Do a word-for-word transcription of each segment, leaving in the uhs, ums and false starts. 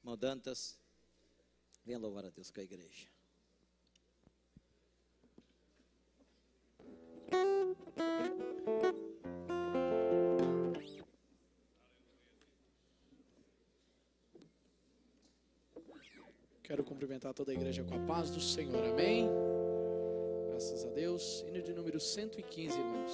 Irmão Dantas, venha louvar a Deus com a igreja. Quero cumprimentar toda a igreja com a paz do Senhor, amém? Graças a Deus. Hino de número cento e quinze, irmãos.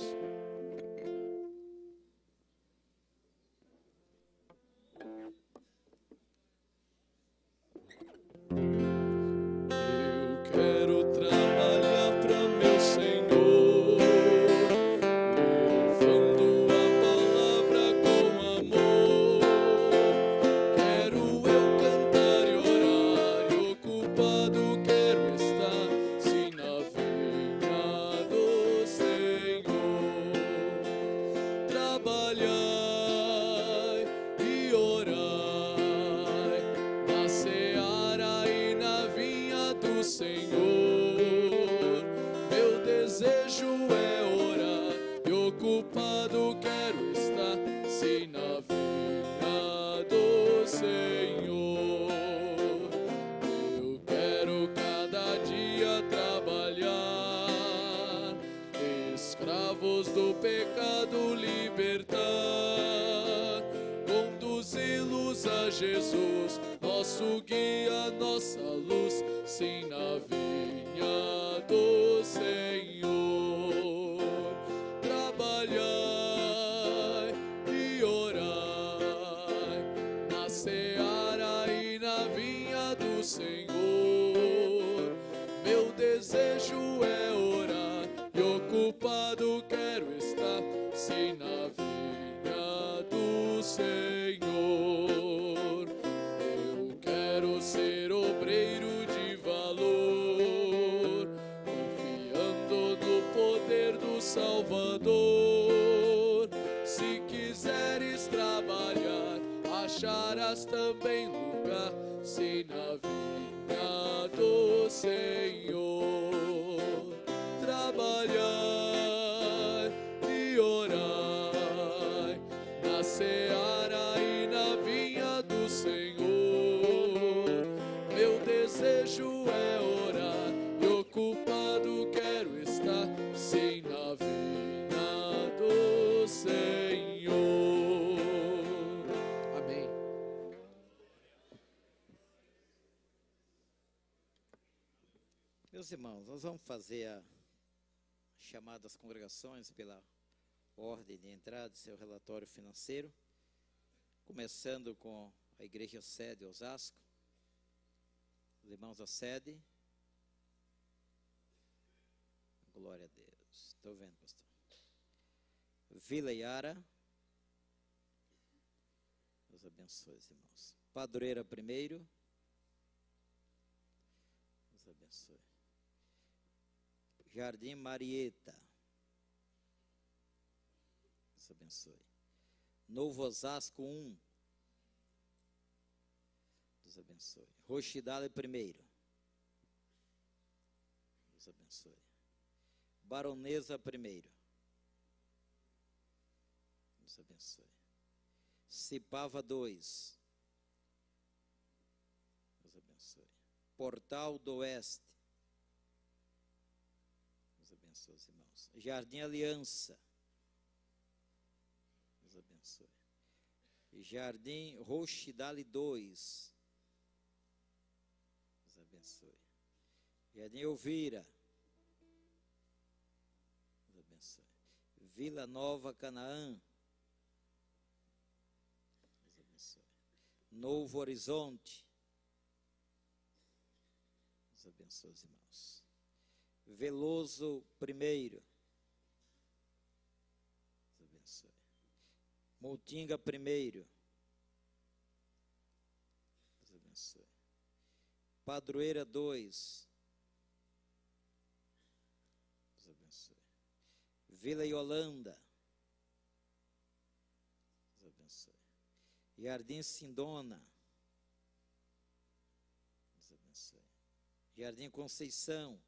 Meus irmãos, nós vamos fazer a chamada das congregações pela ordem de entrada do seu relatório financeiro, começando com a igreja sede Osasco, os irmãos da sede. Glória a Deus. Estou vendo, pastor. Vila Yara. Deus abençoe, irmãos. Padroeira primeiro. Deus abençoe. Jardim Marieta. Deus abençoe. Novo Osasco um. Deus abençoe. Rochidale primeiro. Deus abençoe. Baronesa primeiro. Deus abençoe. Cipava dois. Deus abençoe. Portal do Oeste. Seus irmãos. Jardim Aliança. Deus abençoe. Jardim Rochidale dois. Deus abençoe. Jardim Elvira. Deus abençoe. Vila Nova Canaã. Deus abençoe. Novo Horizonte. Deus abençoe os irmãos. Veloso primeiro. Deus abençoe. Mutinga primeiro. Deus abençoe. Padroeira dois. Deus abençoe. Vila Yolanda. Deus abençoe. Jardim Sindona. Deus abençoe. Jardim Conceição.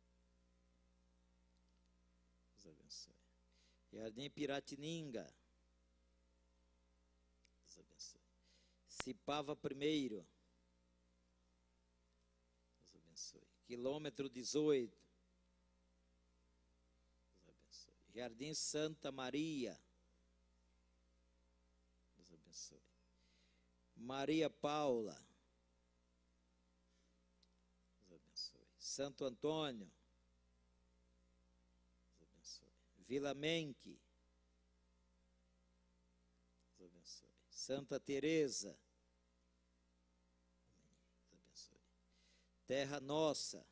Deus abençoe. Jardim Piratininga. Deus abençoe. Cipava primeiro. abençoe. Quilômetro dezoito. Deus abençoe. Jardim Santa Maria. Deus abençoe. Maria Paula. Deus abençoe. Santo Antônio. Deus abençoe. Vila Menque. Deus abençoe. Santa Teresa. Deus abençoe. Terra Nossa.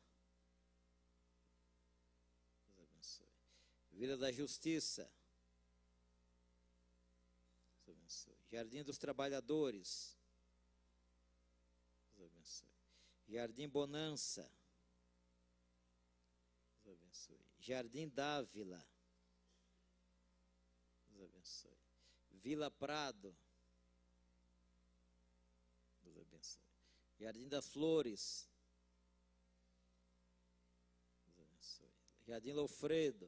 Deus abençoe. Vila da Justiça. Deus abençoe. Jardim dos Trabalhadores. Deus abençoe. Jardim Bonança. Deus abençoe. Jardim Dávila. Deus abençoe. Vila Prado. Deus abençoe. Jardim das Flores. Deus abençoe. Jardim Loufredo.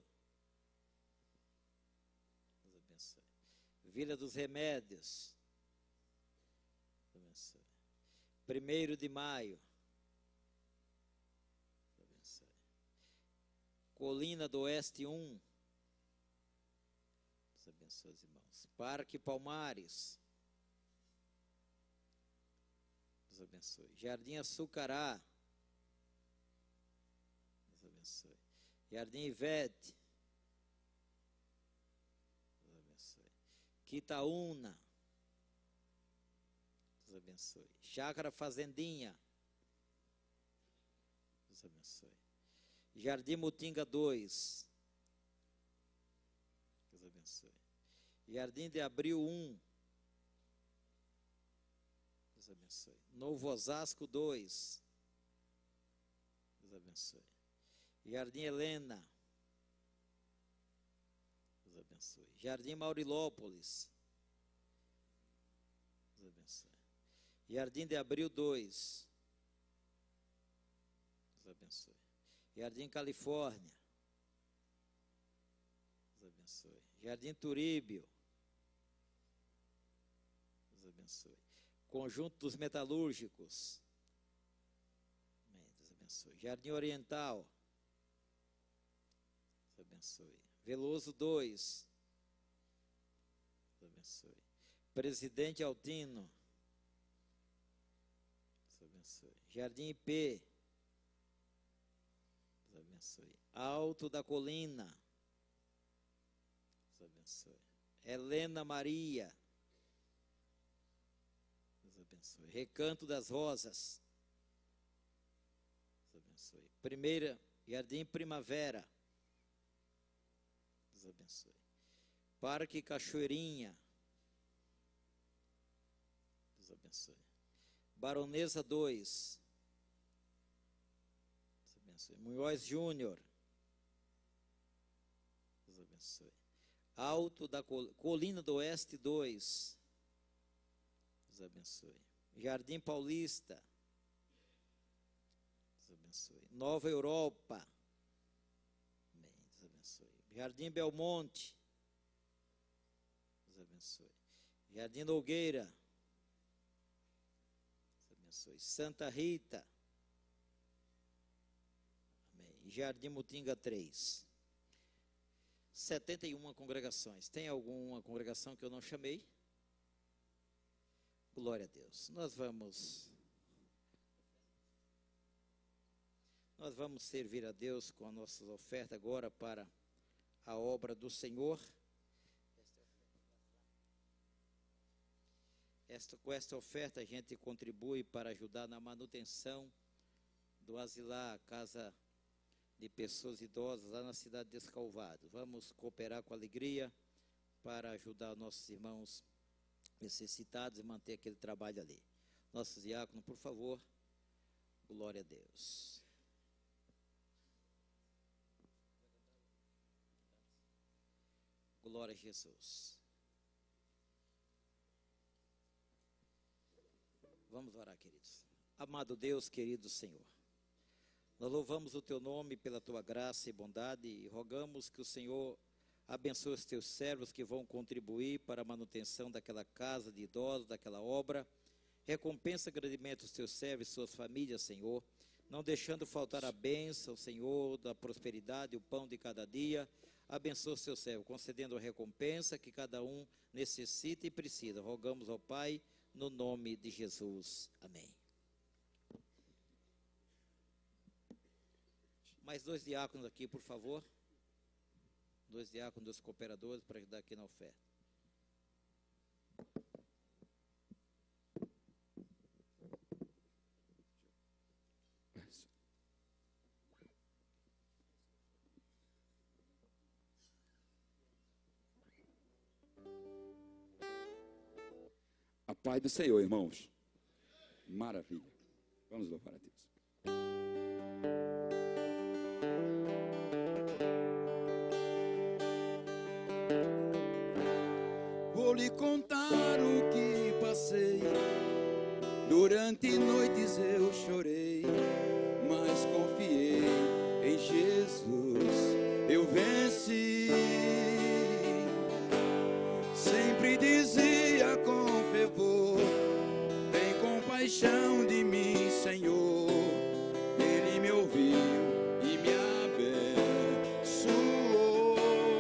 Deus abençoe. Vila dos Remédios. Deus abençoe. Primeiro de Maio. Deus abençoe. Colina do Oeste um. Deus abençoe os irmãos. Parque Palmares. Deus abençoe. Jardim Açucará. Deus abençoe. Jardim Ivete. Deus abençoe. Quitaúna. Deus abençoe. Chácara Fazendinha. Deus abençoe. Jardim Mutinga dois. Deus abençoe. Jardim de Abril um. Deus abençoe. Novo Osasco dois. Deus abençoe. Jardim Helena. Deus abençoe. Jardim Maurilópolis. Deus abençoe. Jardim de Abril dois. Deus abençoe. Jardim Califórnia. Deus abençoe. Jardim Turíbio. Deus abençoe. Conjunto dos Metalúrgicos. Amém. Deus abençoe. Jardim Oriental. Deus abençoe. Veloso dois. Deus abençoe. Presidente Altino. Deus abençoe. Jardim I P. Deus abençoe. Alto da Colina. Deus abençoe. Helena Maria. Deus abençoe. Recanto das Rosas. Deus abençoe. Primeira, Jardim Primavera. Deus abençoe. Parque Cachoeirinha. Deus abençoe. Baronesa dois. Deus abençoe. Munhoz Júnior. Deus abençoe. Alto da Col- Colina do Oeste dois. Deus abençoe. Jardim Paulista. Deus abençoe. Nova Europa. Amém. Deus abençoe. Jardim Belmonte. Deus abençoe. Jardim Nogueira. Deus abençoe. Santa Rita. Amém. Jardim Mutinga três. setenta e uma congregações. Tem alguma congregação que eu não chamei? Glória a Deus. Nós vamos Nós vamos servir a Deus com as nossas ofertas agora para a obra do Senhor. Esta, com esta oferta a gente contribui para ajudar na manutenção do asilar, a casa de pessoas idosas lá na cidade de Escalvado. Vamos cooperar com alegria para ajudar nossos irmãos necessitados e manter aquele trabalho ali. Nossos diáconos, por favor. Glória a Deus. Glória a Jesus. Vamos orar, queridos. Amado Deus, querido Senhor, nós louvamos o Teu nome pela Tua graça e bondade e rogamos que o Senhor abençoe os Teus servos que vão contribuir para a manutenção daquela casa de idosos, daquela obra. Recompensa grandemente os Teus servos e suas famílias, Senhor. não deixando faltar a bênção, Senhor, da prosperidade, o pão de cada dia. Abençoa o seu servo, concedendo a recompensa que cada um necessita e precisa. Rogamos ao Pai, no nome de Jesus. Amém. Mais dois diáconos aqui, por favor. Dois diáconos, dois cooperadores, para ajudar aqui na oferta. A paz do Senhor, irmãos. Maravilha. Vamos louvar a Deus. Vou lhe contar o que passei. Durante noites eu chorei, mas confiei em Jesus. Eu venci. Sempre dizia com fervor: tem compaixão de mim, Senhor. Ele me ouviu e me abençoou.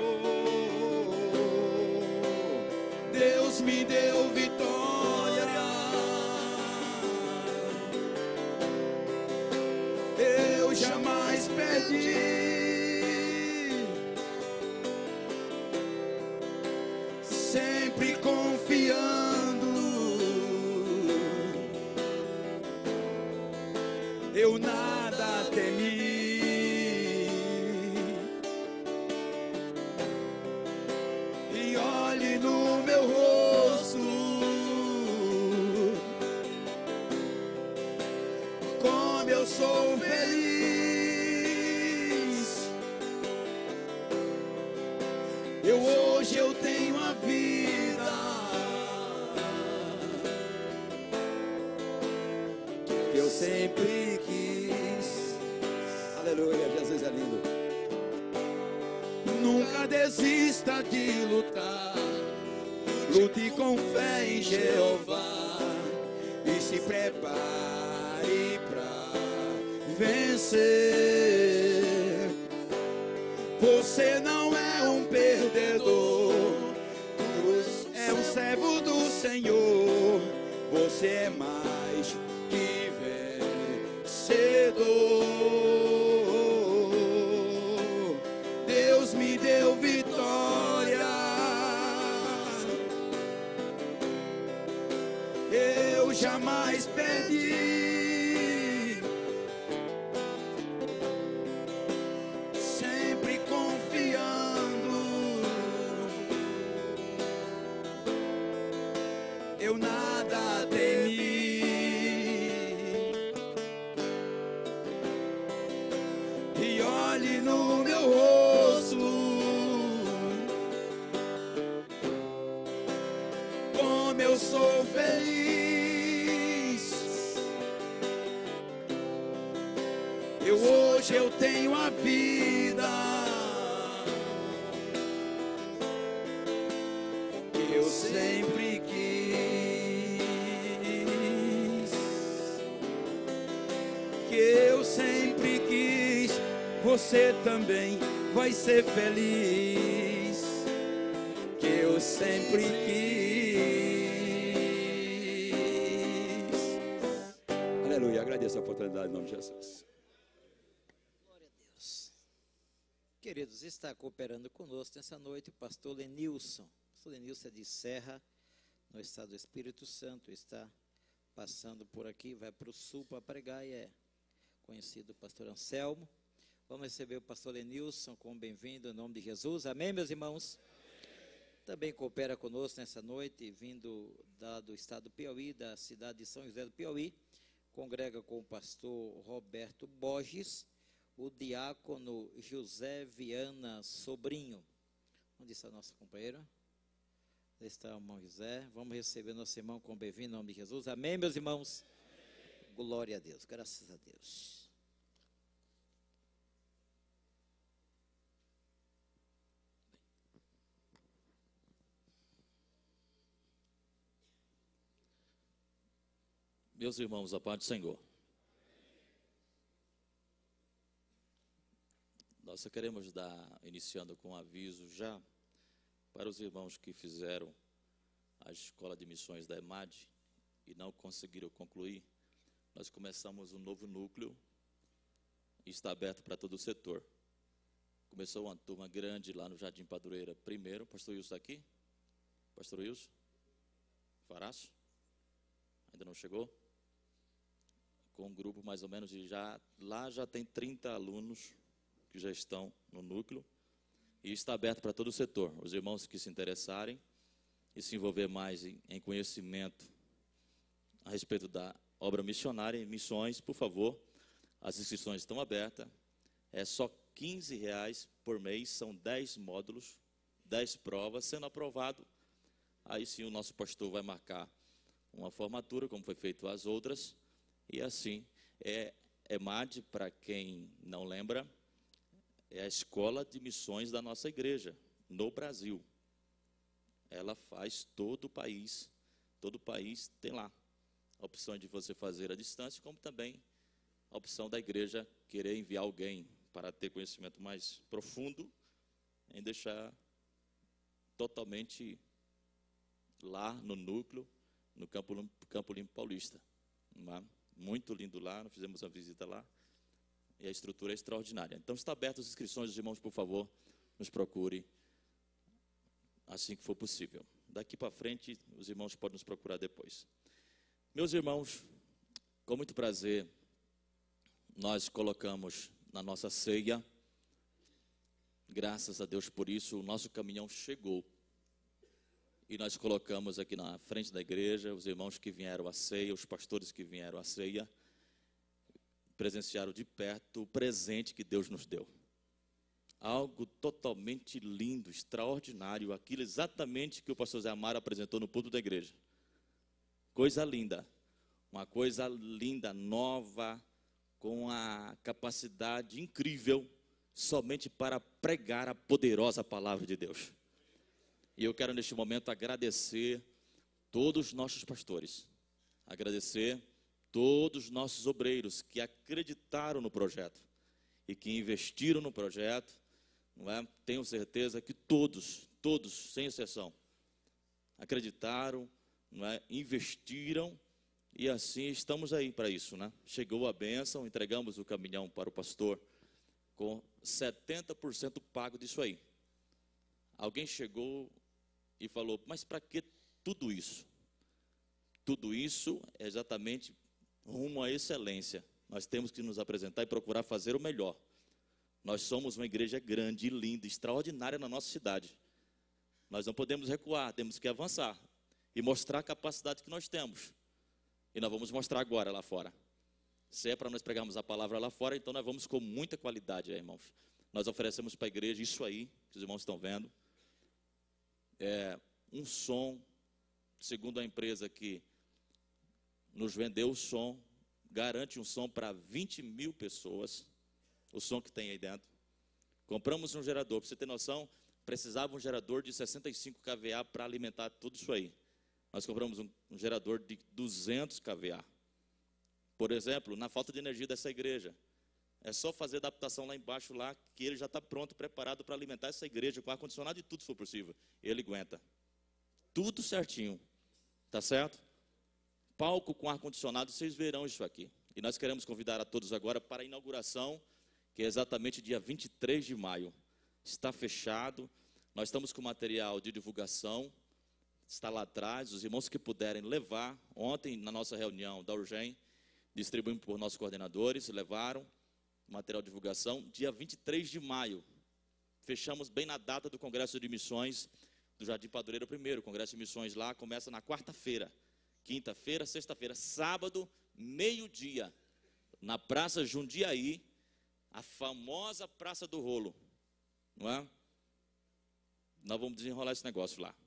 Deus me deu vitória. Eu jamais perdi. Sempre confiando, eu nada temi. E olhe no meu rosto, como eu sou feliz. Eu hoje eu tenho a vida que eu sempre quis. Aleluia, Jesus é lindo. Nunca desista de lutar. Lute com fé em Jeová e se prepare pra vencer. Você não é um perdedor, é um servo do Senhor. Você é mais que vencedor. Deus me deu vitória. Eu jamais perdi. Sempre confiando, eu nada temi. E olhe no meu rosto, como eu sou feliz. Eu hoje eu tenho a vida que eu sempre quis, que eu sempre quis. Você também vai ser feliz, que eu sempre quis. Aleluia, agradeço a oportunidade em nome de Jesus. Glória a Deus. Queridos, está cooperando conosco nessa noite o pastor Lenilson. O pastor Lenilson é de Serra, no estado do Espírito Santo. Está passando por aqui, vai para o sul para pregar e é conhecido o pastor Anselmo. Vamos receber o pastor Lenilson como bem-vindo em nome de Jesus. Amém, meus irmãos? Amém. Também coopera conosco nessa noite, vindo da, do estado do Piauí, da cidade de São José do Piauí. Congrega com o pastor Roberto Borges, o diácono José Viana Sobrinho. Onde está nosso companheiro? Onde está o irmão José? Vamos receber nosso irmão com bem-vindo em nome de Jesus. Amém, meus irmãos? Amém. Glória a Deus, graças a Deus. Meus irmãos, a paz do Senhor. Nós só queremos dar, iniciando com um aviso já, para os irmãos que fizeram a escola de missões da EMAD e não conseguiram concluir. Nós começamos um novo núcleo e está aberto para todo o setor. Começou uma turma grande lá no Jardim Padureira primeiro. Pastor Wilson está aqui? Pastor Wilson? Faraço? Ainda não chegou? Com um grupo mais ou menos de já, lá já tem trinta alunos que já estão no núcleo e está aberto para todo o setor. Os irmãos que se interessarem e se envolver mais em, em conhecimento a respeito da obra missionária e missões, por favor, as inscrições estão abertas. É só quinze reais por mês, são dez módulos, dez provas. Sendo aprovado, aí sim o nosso pastor vai marcar uma formatura, como foi feito as outras. E assim, é EMAD, para quem não lembra, é a escola de missões da nossa igreja, no Brasil. Ela faz todo o país, todo o país tem lá a opção de você fazer à distância, como também a opção da igreja querer enviar alguém para ter conhecimento mais profundo, em deixar totalmente lá no núcleo, no Campo, Campo Limpo Paulista. Não é? Muito lindo lá, nós fizemos uma visita lá, e a estrutura é extraordinária. Então, está aberto as inscrições, os irmãos, por favor, nos procure assim que for possível. Daqui para frente, os irmãos podem nos procurar depois. Meus irmãos, com muito prazer, nós colocamos na nossa ceia, graças a Deus por isso, o nosso caminhão chegou. E nós colocamos aqui na frente da igreja, os irmãos que vieram à ceia, os pastores que vieram à ceia, presenciaram de perto o presente que Deus nos deu. Algo totalmente lindo, extraordinário, aquilo exatamente que o pastor Zé Amaro apresentou no púlpito da igreja. Coisa linda, uma coisa linda, nova, com a capacidade incrível, somente para pregar a poderosa palavra de Deus. E eu quero neste momento agradecer todos os nossos pastores, agradecer todos os nossos obreiros que acreditaram no projeto e que investiram no projeto, não é? Tenho certeza que todos, todos, sem exceção, acreditaram, não é? Investiram e assim estamos aí para isso, né? Chegou a bênção, entregamos o caminhão para o pastor com setenta por cento pago disso aí. Alguém chegou e falou, mas para que tudo isso? Tudo isso é exatamente rumo à excelência. Nós temos que nos apresentar e procurar fazer o melhor. Nós somos uma igreja grande, linda, extraordinária na nossa cidade. Nós não podemos recuar, temos que avançar e mostrar a capacidade que nós temos. E nós vamos mostrar agora lá fora. Se é para nós pregarmos a palavra lá fora, então nós vamos com muita qualidade, irmãos. Nós oferecemos para a igreja isso aí, que os irmãos estão vendo. É um som, segundo a empresa que nos vendeu o som, garante um som para vinte mil pessoas, o som que tem aí dentro. Compramos um gerador, para você ter noção, precisava um gerador de sessenta e cinco kVA para alimentar tudo isso aí. Nós compramos um, um gerador de duzentos kVA. Por exemplo, na falta de energia dessa igreja, é só fazer adaptação lá embaixo, lá, que ele já está pronto, preparado para alimentar essa igreja, com ar-condicionado e tudo, se for possível. Ele aguenta. Tudo certinho. Tá certo? Palco com ar-condicionado, vocês verão isso aqui. E nós queremos convidar a todos agora para a inauguração, que é exatamente dia vinte e três de maio. Está fechado. Nós estamos com material de divulgação. Está lá atrás. Os irmãos que puderem levar. Ontem, na nossa reunião da Urgem, distribuímos por nossos coordenadores, levaram material de divulgação. Dia vinte e três de maio. Fechamos bem na data do Congresso de Missões do Jardim Padureira primeiro. O Congresso de Missões lá começa na quarta-feira. Quinta-feira, sexta-feira, sábado, meio-dia, na Praça Jundiaí, a famosa Praça do Rolo, não é? Nós vamos desenrolar esse negócio lá.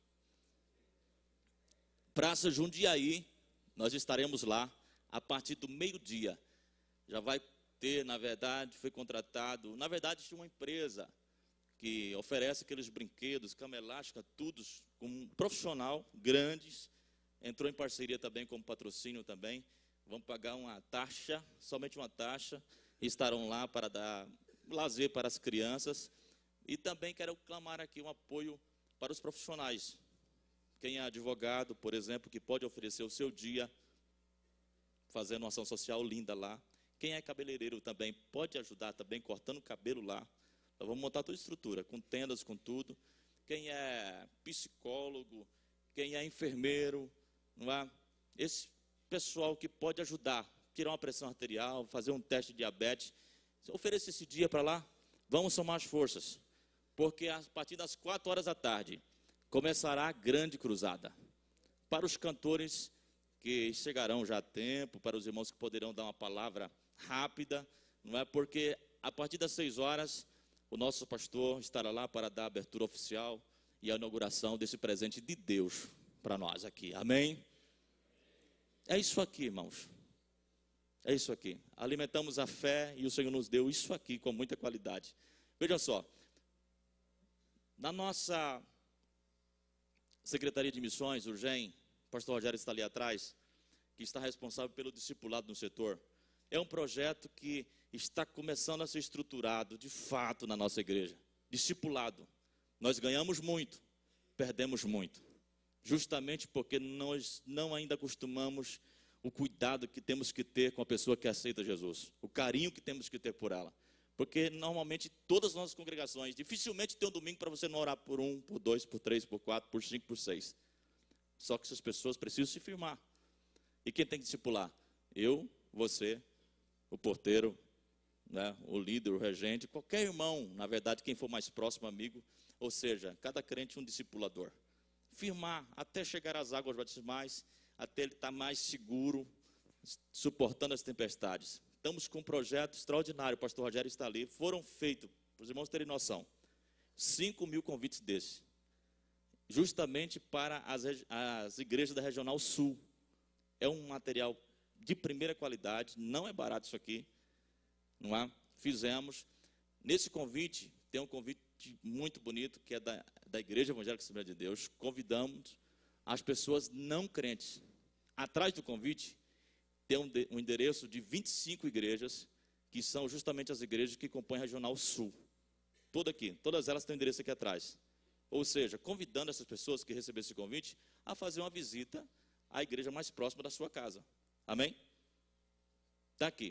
Praça Jundiaí, nós estaremos lá a partir do meio-dia. Já vai ter, na verdade, foi contratado, na verdade, tinha uma empresa que oferece aqueles brinquedos, cama elástica, tudo, com um profissional, grandes, entrou em parceria também como patrocínio também. Vamos pagar uma taxa, somente uma taxa, e estarão lá para dar lazer para as crianças. E também quero clamar aqui um apoio para os profissionais. Quem é advogado, por exemplo, que pode oferecer o seu dia, fazendo uma ação social linda lá. Quem é cabeleireiro também pode ajudar também, cortando o cabelo lá. Nós vamos montar toda a estrutura, com tendas, com tudo. Quem é psicólogo, quem é enfermeiro, não é? Esse pessoal que pode ajudar, tirar uma pressão arterial, fazer um teste de diabetes, ofereça esse dia para lá, vamos somar as forças. Porque a partir das quatro horas da tarde, começará a grande cruzada. Para os cantores que chegarão já a tempo, para os irmãos que poderão dar uma palavra rápida, não é? Porque a partir das seis horas, o nosso pastor estará lá para dar a abertura oficial e a inauguração desse presente de Deus para nós aqui. Amém? É isso aqui, irmãos. É isso aqui. Alimentamos a fé e o Senhor nos deu isso aqui com muita qualidade. Veja só. Na nossa Secretaria de Missões, o Urgem, o pastor Rogério está ali atrás, que está responsável pelo discipulado no setor. É um projeto que está começando a ser estruturado, de fato, na nossa igreja. Discipulado. Nós ganhamos muito, perdemos muito. Justamente porque nós não ainda acostumamos o cuidado que temos que ter com a pessoa que aceita Jesus. O carinho que temos que ter por ela. Porque normalmente todas as nossas congregações, dificilmente tem um domingo para você não orar por um, por dois, por três, por quatro, por cinco, por seis. Só que essas pessoas precisam se firmar. E quem tem que discipular? Eu, você, o porteiro, né, o líder, o regente, qualquer irmão, na verdade, quem for mais próximo, amigo. Ou seja, cada crente um discipulador. Firmar até chegar às águas batismais, até ele estar mais seguro, suportando as tempestades. Estamos com um projeto extraordinário, o pastor Rogério está ali. Foram feitos, para os irmãos terem noção, cinco mil convites desses, justamente para as, as igrejas da Regional Sul. É um material de primeira qualidade, não é barato isso aqui, não é? Fizemos. Nesse convite, tem um convite muito bonito, que é da, da Igreja Evangélica Assembleia de Deus. Convidamos as pessoas não crentes. Atrás do convite, tem um, de, um endereço de vinte e cinco igrejas, que são justamente as igrejas que compõem a Regional Sul. Toda aqui, todas elas têm um endereço aqui atrás. Ou seja, convidando essas pessoas que receberam esse convite a fazer uma visita à igreja mais próxima da sua casa. Amém? Está aqui.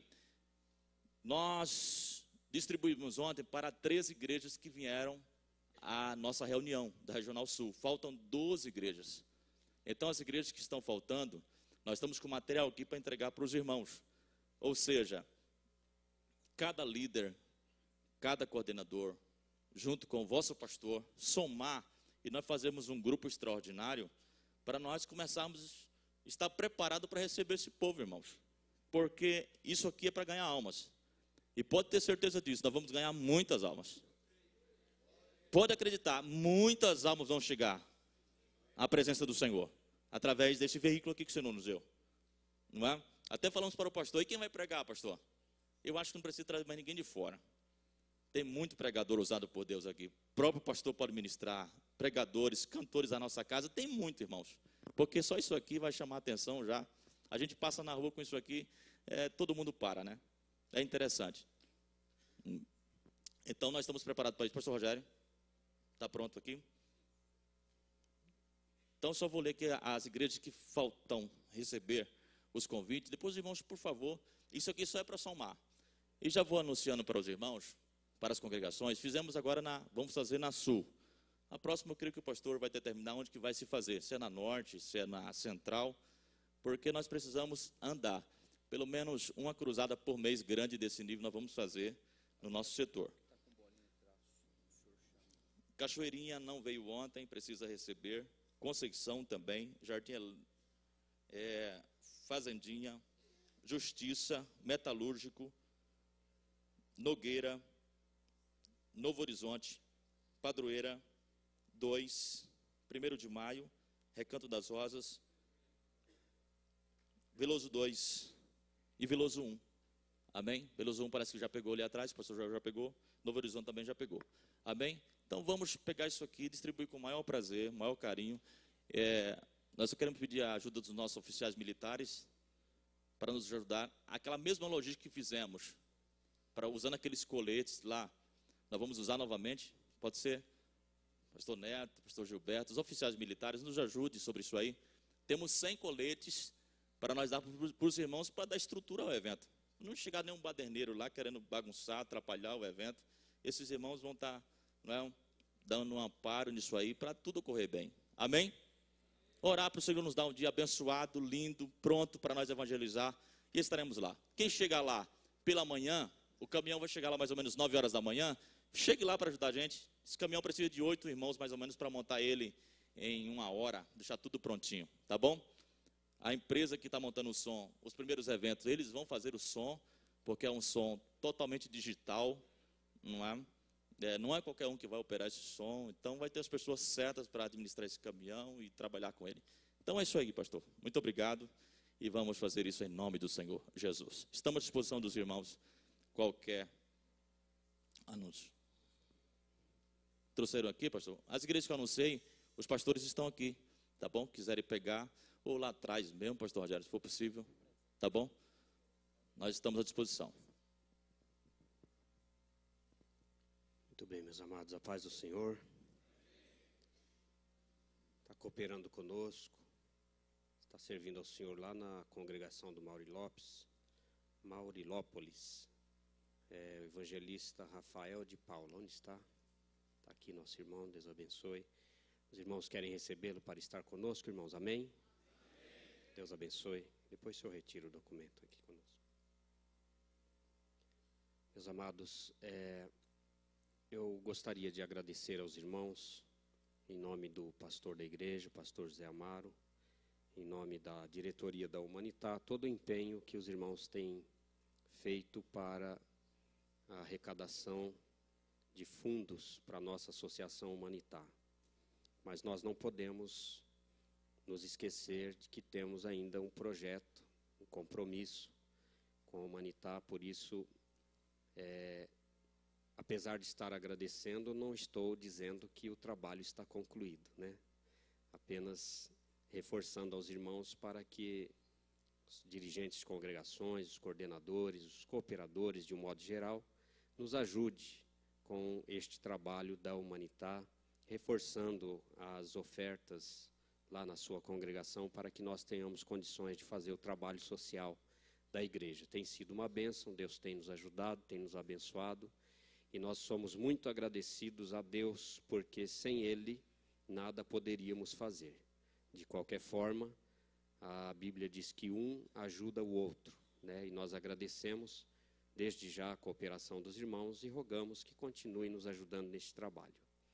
Nós distribuímos ontem para treze igrejas que vieram à nossa reunião da Regional Sul. Faltam doze igrejas. Então, as igrejas que estão faltando, nós estamos com material aqui para entregar para os irmãos. Ou seja, cada líder, cada coordenador, junto com o vosso pastor, somar, e nós fazemos um grupo extraordinário, para nós começarmos a estar preparados para receber esse povo, irmãos. Porque isso aqui é para ganhar almas. E pode ter certeza disso, nós vamos ganhar muitas almas. Pode acreditar, muitas almas vão chegar à presença do Senhor, através desse veículo aqui que o Senhor nos deu. Não é? Até falamos para o pastor, e quem vai pregar, pastor? Eu acho que não precisa trazer mais ninguém de fora. Tem muito pregador usado por Deus aqui. O próprio pastor pode ministrar, pregadores, cantores da nossa casa, tem muito, irmãos. Porque só isso aqui vai chamar a atenção já. A gente passa na rua com isso aqui, é, todo mundo para, né? É interessante. Então, nós estamos preparados para isso. Pastor Rogério, está pronto aqui? Então, só vou ler aqui as igrejas que faltam receber os convites. Depois, irmãos, por favor, isso aqui só é para somar. E já vou anunciando para os irmãos, para as congregações. Fizemos agora, na, vamos fazer na Sul. A próxima, eu creio que o pastor vai determinar onde que vai se fazer. Se é na Norte, se é na Central. Porque nós precisamos andar. Pelo menos uma cruzada por mês grande desse nível nós vamos fazer no nosso setor. Cachoeirinha não veio ontem, precisa receber. Conceição também, Jardim é, Fazendinha, Justiça, Metalúrgico, Nogueira, Novo Horizonte, Padroeira, dois, primeiro de maio, Recanto das Rosas, Veloso dois e Veloso um. Amém? Veloso um parece que já pegou ali atrás, o pastor Jorge já pegou, Novo Horizonte também já pegou. Amém? Então vamos pegar isso aqui e distribuir com o maior prazer, maior carinho. É, nós queremos pedir a ajuda dos nossos oficiais militares para nos ajudar. Aquela mesma logística que fizemos para usando aqueles coletes lá. Nós vamos usar novamente, pode ser? Pastor Neto, Pastor Gilberto, os oficiais militares, nos ajudem sobre isso aí. Temos cem coletes para nós dar para os irmãos para dar estrutura ao evento. Não chegar nenhum baderneiro lá querendo bagunçar, atrapalhar o evento. Esses irmãos vão estar, não é, dando um amparo nisso aí para tudo ocorrer bem. Amém? Orar para o Senhor nos dar um dia abençoado, lindo, pronto para nós evangelizar. E estaremos lá. Quem chegar lá pela manhã, o caminhão vai chegar lá mais ou menos nove horas da manhã. Chegue lá para ajudar a gente. Esse caminhão precisa de oito irmãos mais ou menos para montar ele em uma hora, deixar tudo prontinho, tá bom? A empresa que está montando o som, os primeiros eventos, eles vão fazer o som, porque é um som totalmente digital, não é? É, não é qualquer um que vai operar esse som, então vai ter as pessoas certas para administrar esse caminhão e trabalhar com ele. Então é isso aí, pastor. Muito obrigado e vamos fazer isso em nome do Senhor Jesus. Estamos à disposição dos irmãos, qualquer anúncio. Trouxeram aqui, pastor? As igrejas que eu anunciei, os pastores estão aqui, tá bom? Quiserem pegar, ou lá atrás mesmo, pastor Rogério, se for possível, tá bom? Nós estamos à disposição. Muito bem, meus amados, a paz do Senhor está cooperando conosco, está servindo ao Senhor lá na congregação do Mauri Lopes, Maurilópolis, é, o evangelista Rafael de Paula. Onde está? Está aqui nosso irmão, Deus abençoe. Os irmãos querem recebê-lo para estar conosco, irmãos, amém? Amém. Deus abençoe. Depois o senhor retira o documento aqui conosco. Meus amados, é, eu gostaria de agradecer aos irmãos, em nome do pastor da igreja, o pastor Zé Amaro, em nome da diretoria da Humanitá, todo o empenho que os irmãos têm feito para a arrecadação de fundos para a nossa associação Humanitá. Mas nós não podemos nos esquecer de que temos ainda um projeto, um compromisso com a Humanitá, por isso, é, apesar de estar agradecendo, não estou dizendo que o trabalho está concluído, né? Apenas reforçando aos irmãos para que os dirigentes de congregações, os coordenadores, os cooperadores, de um modo geral, nos ajude com este trabalho da Humanitá, reforçando as ofertas lá na sua congregação para que nós tenhamos condições de fazer o trabalho social da igreja. Tem sido uma bênção, Deus tem nos ajudado, tem nos abençoado, e nós somos muito agradecidos a Deus, porque sem Ele nada poderíamos fazer. De qualquer forma, a Bíblia diz que um ajuda o outro, né? E nós agradecemos desde já a cooperação dos irmãos e rogamos que continuem nos ajudando neste trabalho.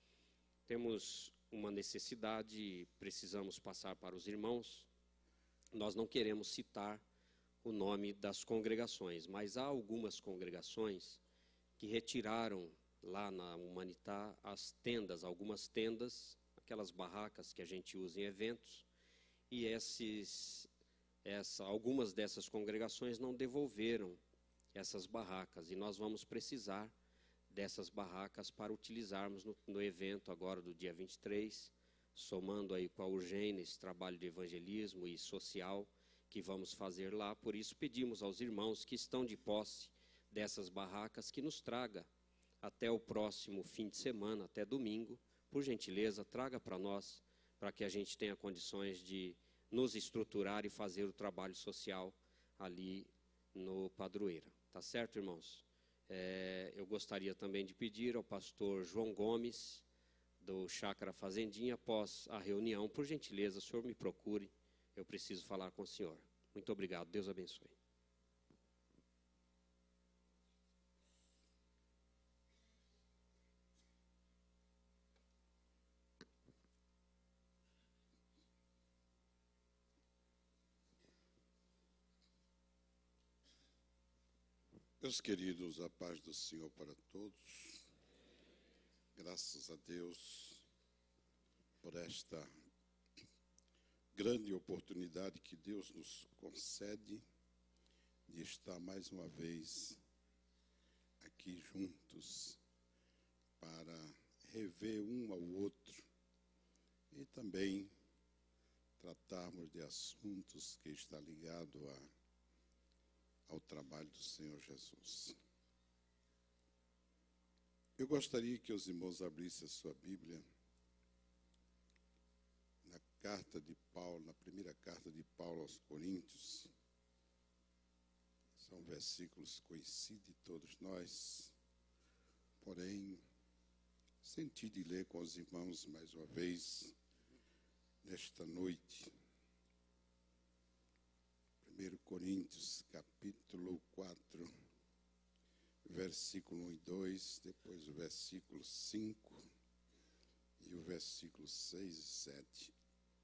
Temos uma necessidade, precisamos passar para os irmãos. Nós não queremos citar o nome das congregações, mas há algumas congregações que retiraram lá na Humanitá as tendas, algumas tendas, aquelas barracas que a gente usa em eventos, e esses, essa, algumas dessas congregações não devolveram essas barracas, e nós vamos precisar dessas barracas para utilizarmos no, no evento agora do dia vinte e três, somando aí com a Urgênia esse trabalho de evangelismo e social que vamos fazer lá. Por isso pedimos aos irmãos que estão de posse dessas barracas que nos traga até o próximo fim de semana, até domingo, por gentileza, traga para nós, para que a gente tenha condições de nos estruturar e fazer o trabalho social ali no Padroeira. Tá certo, irmãos? É, eu gostaria também de pedir ao pastor João Gomes, do Chácara Fazendinha, após a reunião, por gentileza, o senhor me procure, eu preciso falar com o senhor. Muito obrigado, Deus abençoe. Meus queridos, a paz do Senhor para todos. Graças a Deus por esta grande oportunidade que Deus nos concede de estar mais uma vez aqui juntos para rever um ao outro e também tratarmos de assuntos que está ligado a ao trabalho do Senhor Jesus. Eu gostaria que os irmãos abrissem a sua Bíblia na carta de Paulo, na primeira carta de Paulo aos Coríntios. São versículos conhecidos de todos nós, porém, senti de ler com os irmãos mais uma vez, nesta noite. primeira Coríntios, capítulo quatro, versículo um e dois, depois o versículo cinco e o versículo seis e sete.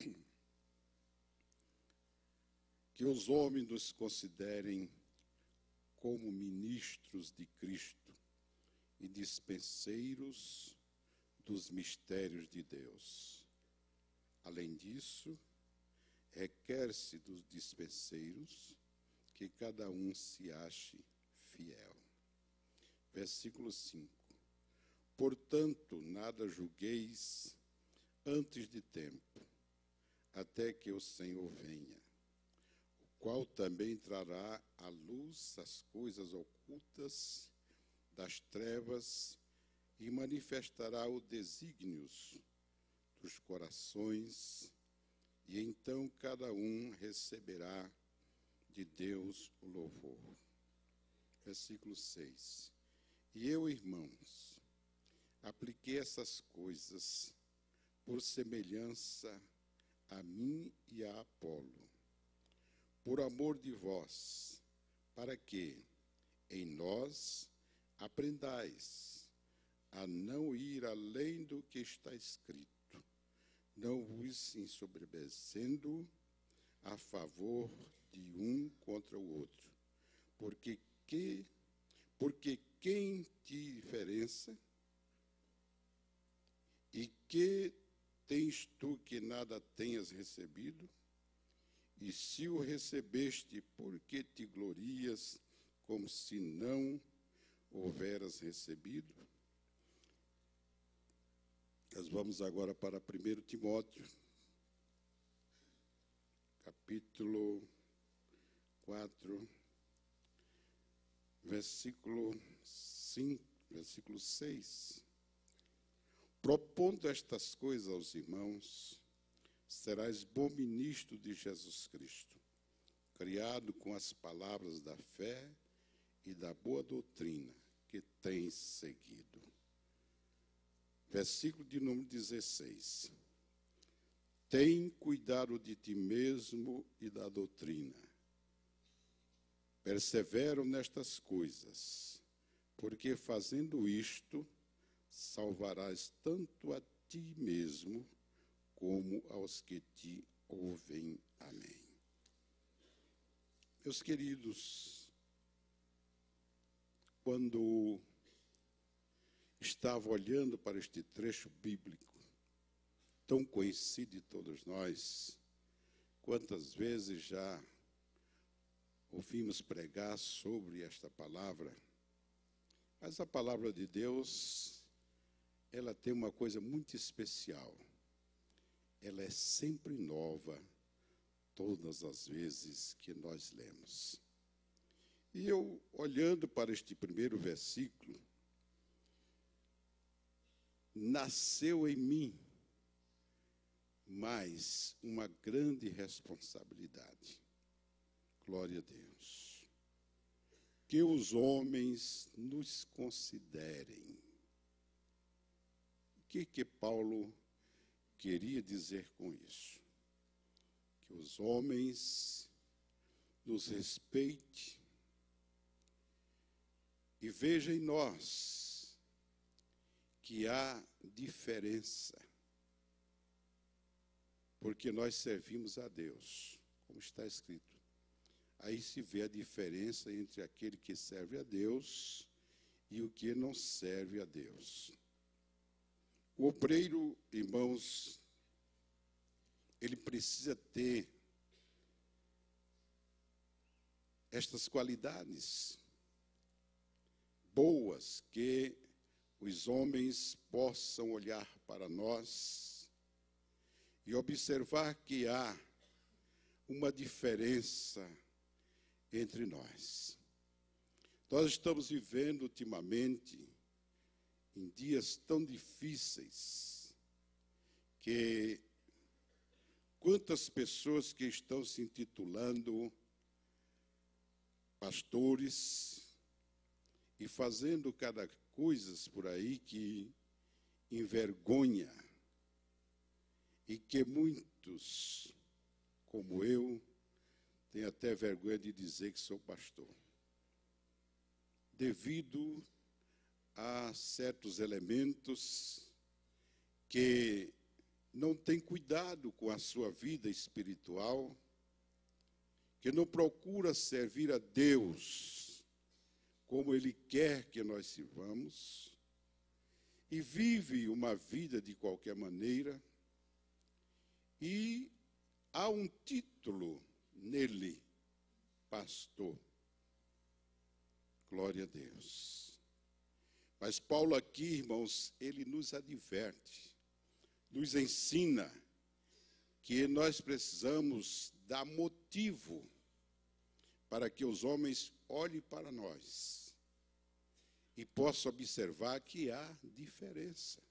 Que os homens nos considerem como ministros de Cristo e dispenseiros dos mistérios de Deus. Além disso, requer-se dos dispenseiros que cada um se ache fiel. Versículo cinco. Portanto, nada julgueis antes de tempo, até que o Senhor venha, o qual também trará à luz as coisas ocultas das trevas e manifestará os desígnios dos corações, e então cada um receberá de Deus o louvor. Versículo seis. E eu, irmãos, apliquei essas coisas por semelhança a mim e a Apolo, por amor de vós, para que em nós aprendais a não ir além do que está escrito, não vos ensoberbecendo a favor de um contra o outro, porque que porque quem te diferença? E que tens tu que nada tenhas recebido? E se o recebeste, por que te glorias como se não houveras recebido? Nós vamos agora para primeiro Timóteo, capítulo quatro, versículo cinco, versículo seis. Propondo estas coisas aos irmãos, serás bom ministro de Jesus Cristo, criado com as palavras da fé e da boa doutrina que tens seguido. Versículo de número dezesseis. Tem cuidado de ti mesmo e da doutrina. Perseveram nestas coisas, porque fazendo isto, salvarás tanto a ti mesmo, como aos que te ouvem. Amém. Meus queridos, quando estava olhando para este trecho bíblico, tão conhecido de todos nós, quantas vezes já ouvimos pregar sobre esta palavra, mas a palavra de Deus, ela tem uma coisa muito especial. Ela é sempre nova, todas as vezes que nós lemos. E eu, olhando para este primeiro versículo, nasceu em mim mais uma grande responsabilidade. Glória a Deus. Que os homens nos considerem. O que que Paulo queria dizer com isso? Que os homens nos respeitem e vejam em nós que há diferença, porque nós servimos a Deus, como está escrito. Aí se vê a diferença entre aquele que serve a Deus e o que não serve a Deus. O obreiro, irmãos, ele precisa ter estas qualidades boas, que os homens possam olhar para nós e observar que há uma diferença entre nós. Nós estamos vivendo ultimamente em dias tão difíceis, que quantas pessoas que estão se intitulando pastores e fazendo cada coisas por aí que envergonha, e que muitos, como eu, têm até vergonha de dizer que sou pastor, devido a certos elementos que não têm cuidado com a sua vida espiritual, que não procura servir a Deus como Ele quer que nós sirvamos, e vive uma vida de qualquer maneira, e há um título nele, pastor. Glória a Deus. Mas Paulo aqui, irmãos, ele nos adverte, nos ensina que nós precisamos dar motivo para que os homens olhem para nós e possam observar que há diferença.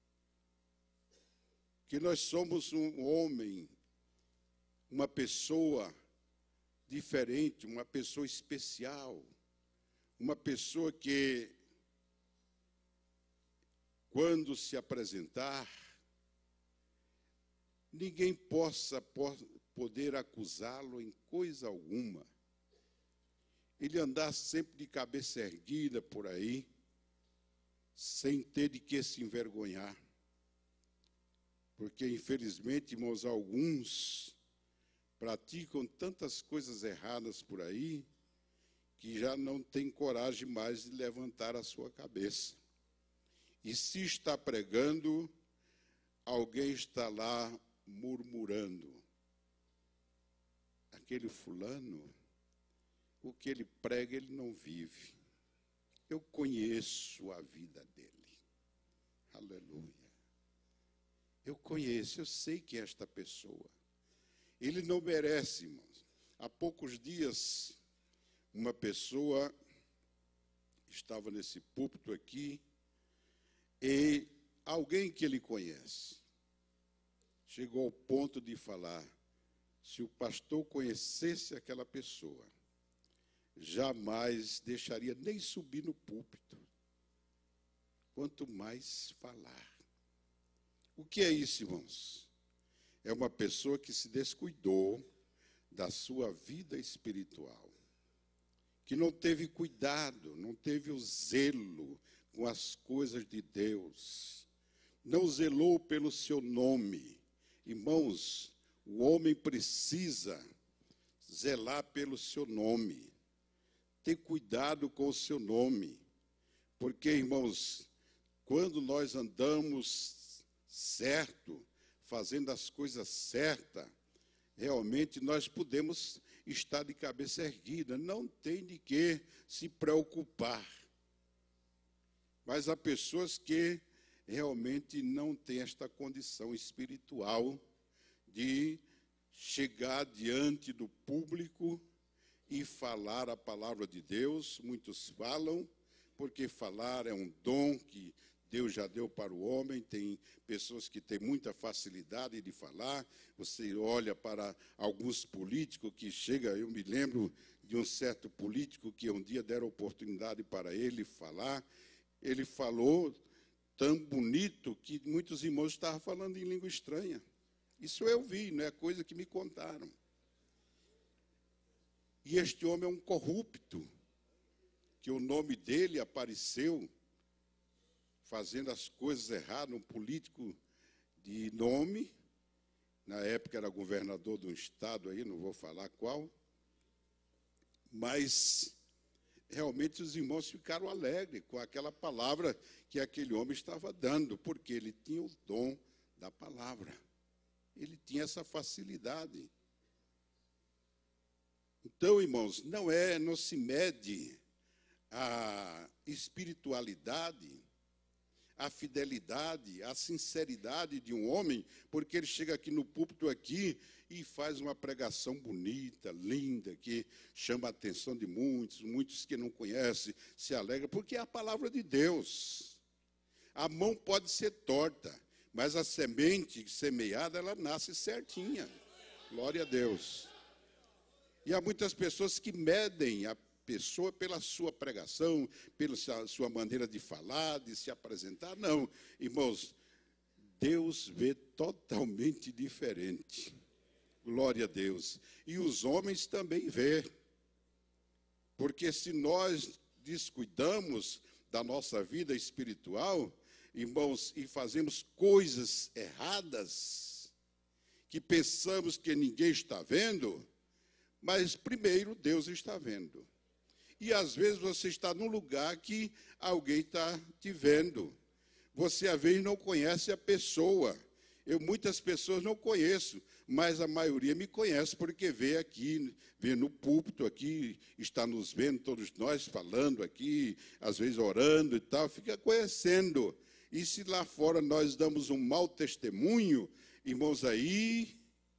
Que nós somos um homem, uma pessoa diferente, uma pessoa especial, uma pessoa que, quando se apresentar, ninguém possa poder acusá-lo em coisa alguma. Ele andar sempre de cabeça erguida por aí, sem ter de que se envergonhar. Porque, infelizmente, irmãos, alguns praticam tantas coisas erradas por aí, que já não têm coragem mais de levantar a sua cabeça. E se está pregando, alguém está lá murmurando. Aquele fulano, o que ele prega, ele não vive. Eu conheço a vida dele. Aleluia. Eu conheço, eu sei que é esta pessoa. Ele não merece, irmãos. Há poucos dias, uma pessoa estava nesse púlpito aqui, e alguém que ele conhece chegou ao ponto de falar: se o pastor conhecesse aquela pessoa, jamais deixaria nem subir no púlpito, quanto mais falar. O que é isso, irmãos? É uma pessoa que se descuidou da sua vida espiritual, que não teve cuidado, não teve o zelo com as coisas de Deus, não zelou pelo seu nome. Irmãos, o homem precisa zelar pelo seu nome, ter cuidado com o seu nome, porque, irmãos, quando nós andamos certo, fazendo as coisas certas, realmente nós podemos estar de cabeça erguida, não tem de que se preocupar. Mas há pessoas que realmente não têm esta condição espiritual de chegar diante do público e falar a palavra de Deus. Muitos falam, porque falar é um dom que Deus já deu para o homem. Tem pessoas que têm muita facilidade de falar. Você olha para alguns políticos que chegam, eu me lembro de um certo político que um dia deram oportunidade para ele falar. Ele falou tão bonito que muitos irmãos estavam falando em língua estranha. Isso eu vi, não é coisa que me contaram. E este homem é um corrupto, que o nome dele apareceu fazendo as coisas erradas, um político de nome, na época era governador de um estado aí, não vou falar qual, mas realmente os irmãos ficaram alegres com aquela palavra que aquele homem estava dando, porque ele tinha o dom da palavra, ele tinha essa facilidade. Então, irmãos, não é, não se mede a espiritualidade, a fidelidade, a sinceridade de um homem, porque ele chega aqui no púlpito aqui e faz uma pregação bonita, linda, que chama a atenção de muitos, muitos que não conhecem se alegram, porque é a palavra de Deus. A mão pode ser torta, mas a semente semeada, ela nasce certinha. Glória a Deus. E há muitas pessoas que medem a pessoa pela sua pregação, pela sua maneira de falar, de se apresentar. Não, irmãos, Deus vê totalmente diferente. Glória a Deus. E os homens também vê. Porque se nós descuidamos da nossa vida espiritual, irmãos, e fazemos coisas erradas, que pensamos que ninguém está vendo, mas primeiro Deus está vendo. E às vezes você está num lugar que alguém está te vendo. Você às vezes não conhece a pessoa. Eu muitas pessoas não conheço, mas a maioria me conhece porque vê aqui, vê no púlpito aqui, está nos vendo, todos nós falando aqui, às vezes orando e tal, fica conhecendo. E se lá fora nós damos um mau testemunho, irmãos, aí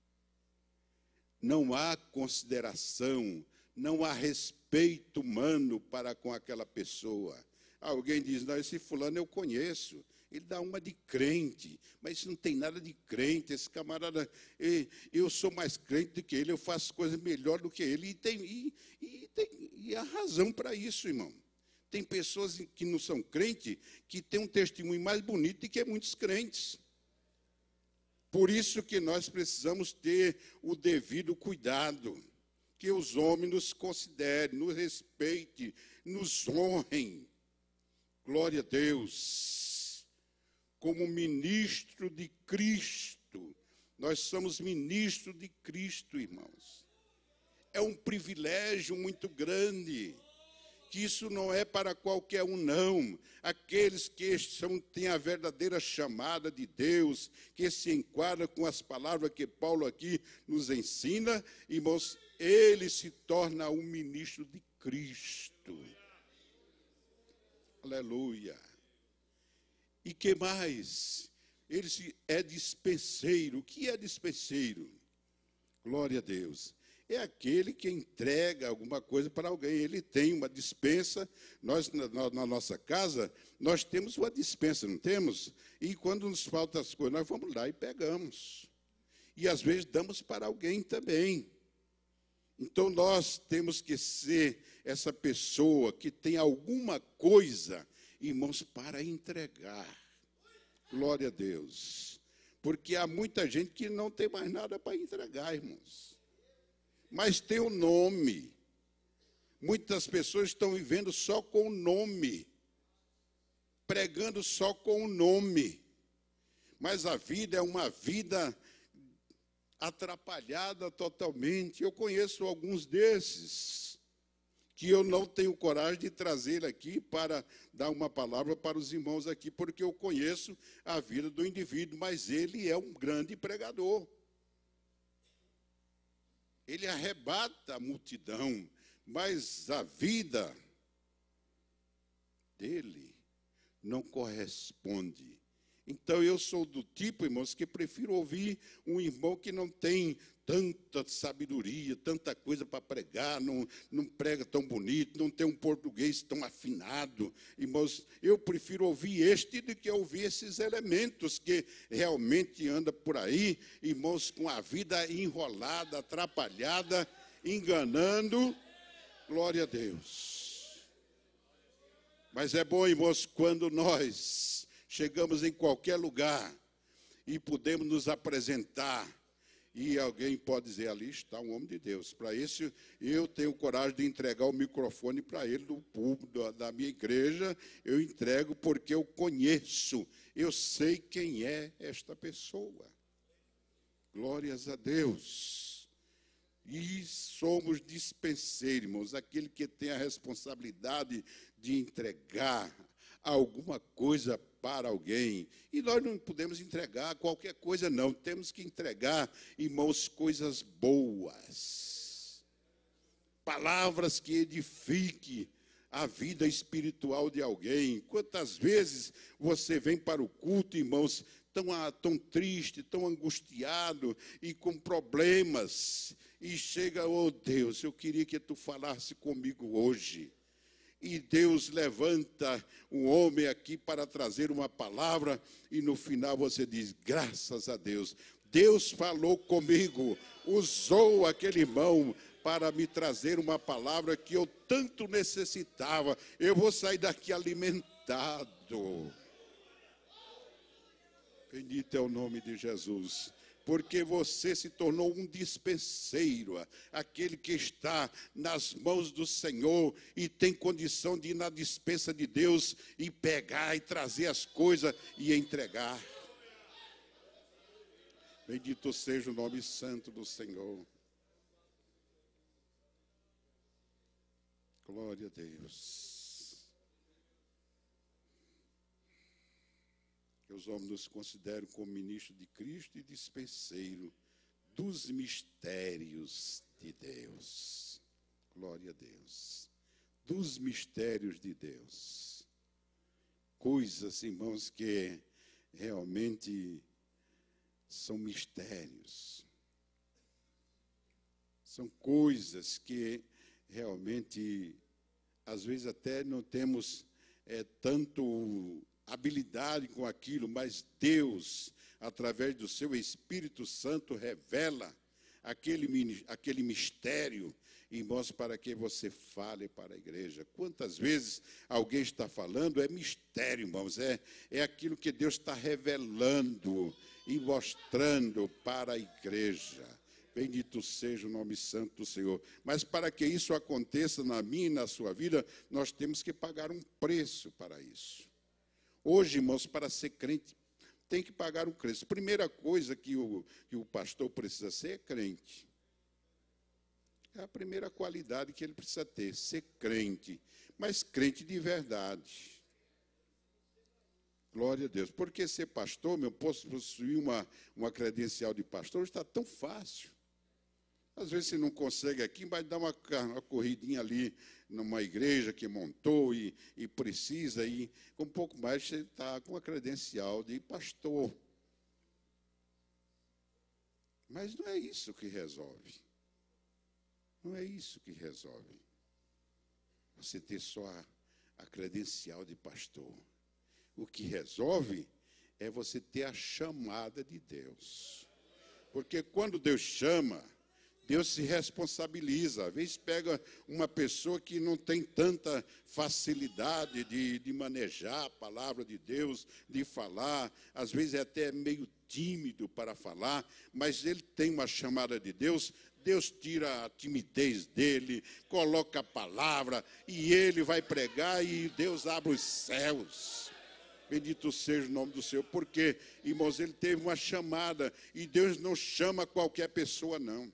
não há consideração, não há respeito humano para com aquela pessoa. Alguém diz, não, esse fulano eu conheço. Ele dá uma de crente, mas isso não tem nada de crente. Esse camarada, eu sou mais crente do que ele, eu faço coisas melhor do que ele. E, tem, e, e, tem, e há razão para isso, irmão. Tem pessoas que não são crentes, que têm um testemunho mais bonito do que muitos crentes. Por isso que nós precisamos ter o devido cuidado. Que os homens nos considerem, nos respeitem, nos honrem. Glória a Deus. Como ministro de Cristo. Nós somos ministros de Cristo, irmãos. É um privilégio muito grande, que isso não é para qualquer um, não. Aqueles que são, têm a verdadeira chamada de Deus, que se enquadra com as palavras que Paulo aqui nos ensina, irmãos, ele se torna um ministro de Cristo. Aleluia. E que mais? Ele é dispenseiro. O que é dispenseiro? Glória a Deus. É aquele que entrega alguma coisa para alguém. Ele tem uma dispensa. Nós, na, na nossa casa, nós temos uma dispensa, não temos? E quando nos faltam as coisas, nós vamos lá e pegamos. E às vezes damos para alguém também. Então nós temos que ser essa pessoa que tem alguma coisa, irmãos, para entregar. Glória a Deus. Porque há muita gente que não tem mais nada para entregar, irmãos. Mas tem o nome. Muitas pessoas estão vivendo só com o nome. Pregando só com o nome. Mas a vida é uma vida atrapalhada totalmente. Eu conheço alguns desses, que eu não tenho coragem de trazer aqui para dar uma palavra para os irmãos aqui, porque eu conheço a vida do indivíduo, mas ele é um grande pregador. Ele arrebata a multidão, mas a vida dele não corresponde. Então, eu sou do tipo, irmãos, que prefiro ouvir um irmão que não tem tanta sabedoria, tanta coisa para pregar, não, não prega tão bonito, não tem um português tão afinado. Irmãos, eu prefiro ouvir este do que ouvir esses elementos que realmente andam por aí, irmãos, com a vida enrolada, atrapalhada, enganando. Glória a Deus. Mas é bom, irmãos, quando nós chegamos em qualquer lugar e podemos nos apresentar, e alguém pode dizer, ali está um homem de Deus. Para isso, eu tenho coragem de entregar o microfone para ele do púlpito da minha igreja. Eu entrego porque eu conheço, eu sei quem é esta pessoa. Glórias a Deus. E somos dispenseiros, irmãos, aquele que tem a responsabilidade de entregar alguma coisa para alguém. E nós não podemos entregar qualquer coisa, não. Temos que entregar, irmãos, coisas boas. Palavras que edifiquem a vida espiritual de alguém. Quantas vezes você vem para o culto, irmãos, tão, tão triste, tão angustiado e com problemas, e chega, oh Deus, eu queria que tu falasse comigo hoje. e Deus levanta um homem aqui para trazer uma palavra, e no final você diz, graças a Deus, Deus falou comigo, usou aquele irmão para me trazer uma palavra que eu tanto necessitava. Eu vou sair daqui alimentado. Bendito é o nome de Jesus. Porque você se tornou um dispenseiro, aquele que está nas mãos do Senhor e tem condição de ir na dispensa de Deus e pegar e trazer as coisas e entregar. Bendito seja o nome santo do Senhor. Glória a Deus. Que os homens nos consideram como ministro de Cristo e dispenseiro dos mistérios de Deus. Glória a Deus. Dos mistérios de Deus. Coisas, irmãos, que realmente são mistérios. São coisas que realmente, às vezes até não temos é, tanto habilidade com aquilo, mas Deus, através do seu Espírito Santo, revela aquele, aquele mistério, irmãos, para que você fale para a igreja. Quantas vezes alguém está falando, é mistério, irmãos, é, é aquilo que Deus está revelando e mostrando para a igreja. Bendito seja o nome santo do Senhor. Mas para que isso aconteça na minha e na sua vida, nós temos que pagar um preço para isso. Hoje, irmãos, para ser crente, tem que pagar um preço. Primeira coisa que o, que o pastor precisa ser é crente. É a primeira qualidade que ele precisa ter, ser crente. Mas crente de verdade. Glória a Deus. Porque ser pastor, meu, posso possuir uma, uma credencial de pastor, está tão fácil. Às vezes você não consegue aqui, mas dá uma, uma corridinha ali numa igreja que montou e, e precisa, e com um pouco mais você está com a credencial de pastor. Mas não é isso que resolve. Não é isso que resolve. Você ter só a, a credencial de pastor. O que resolve é você ter a chamada de Deus. Porque quando Deus chama, Deus se responsabiliza. Às vezes pega uma pessoa que não tem tanta facilidade de, de manejar a palavra de Deus, de falar, às vezes é até meio tímido para falar, mas ele tem uma chamada de Deus, Deus tira a timidez dele, coloca a palavra, e ele vai pregar e Deus abre os céus. Bendito seja o nome do Senhor, porque, irmãos, ele teve uma chamada, e Deus não chama qualquer pessoa, não.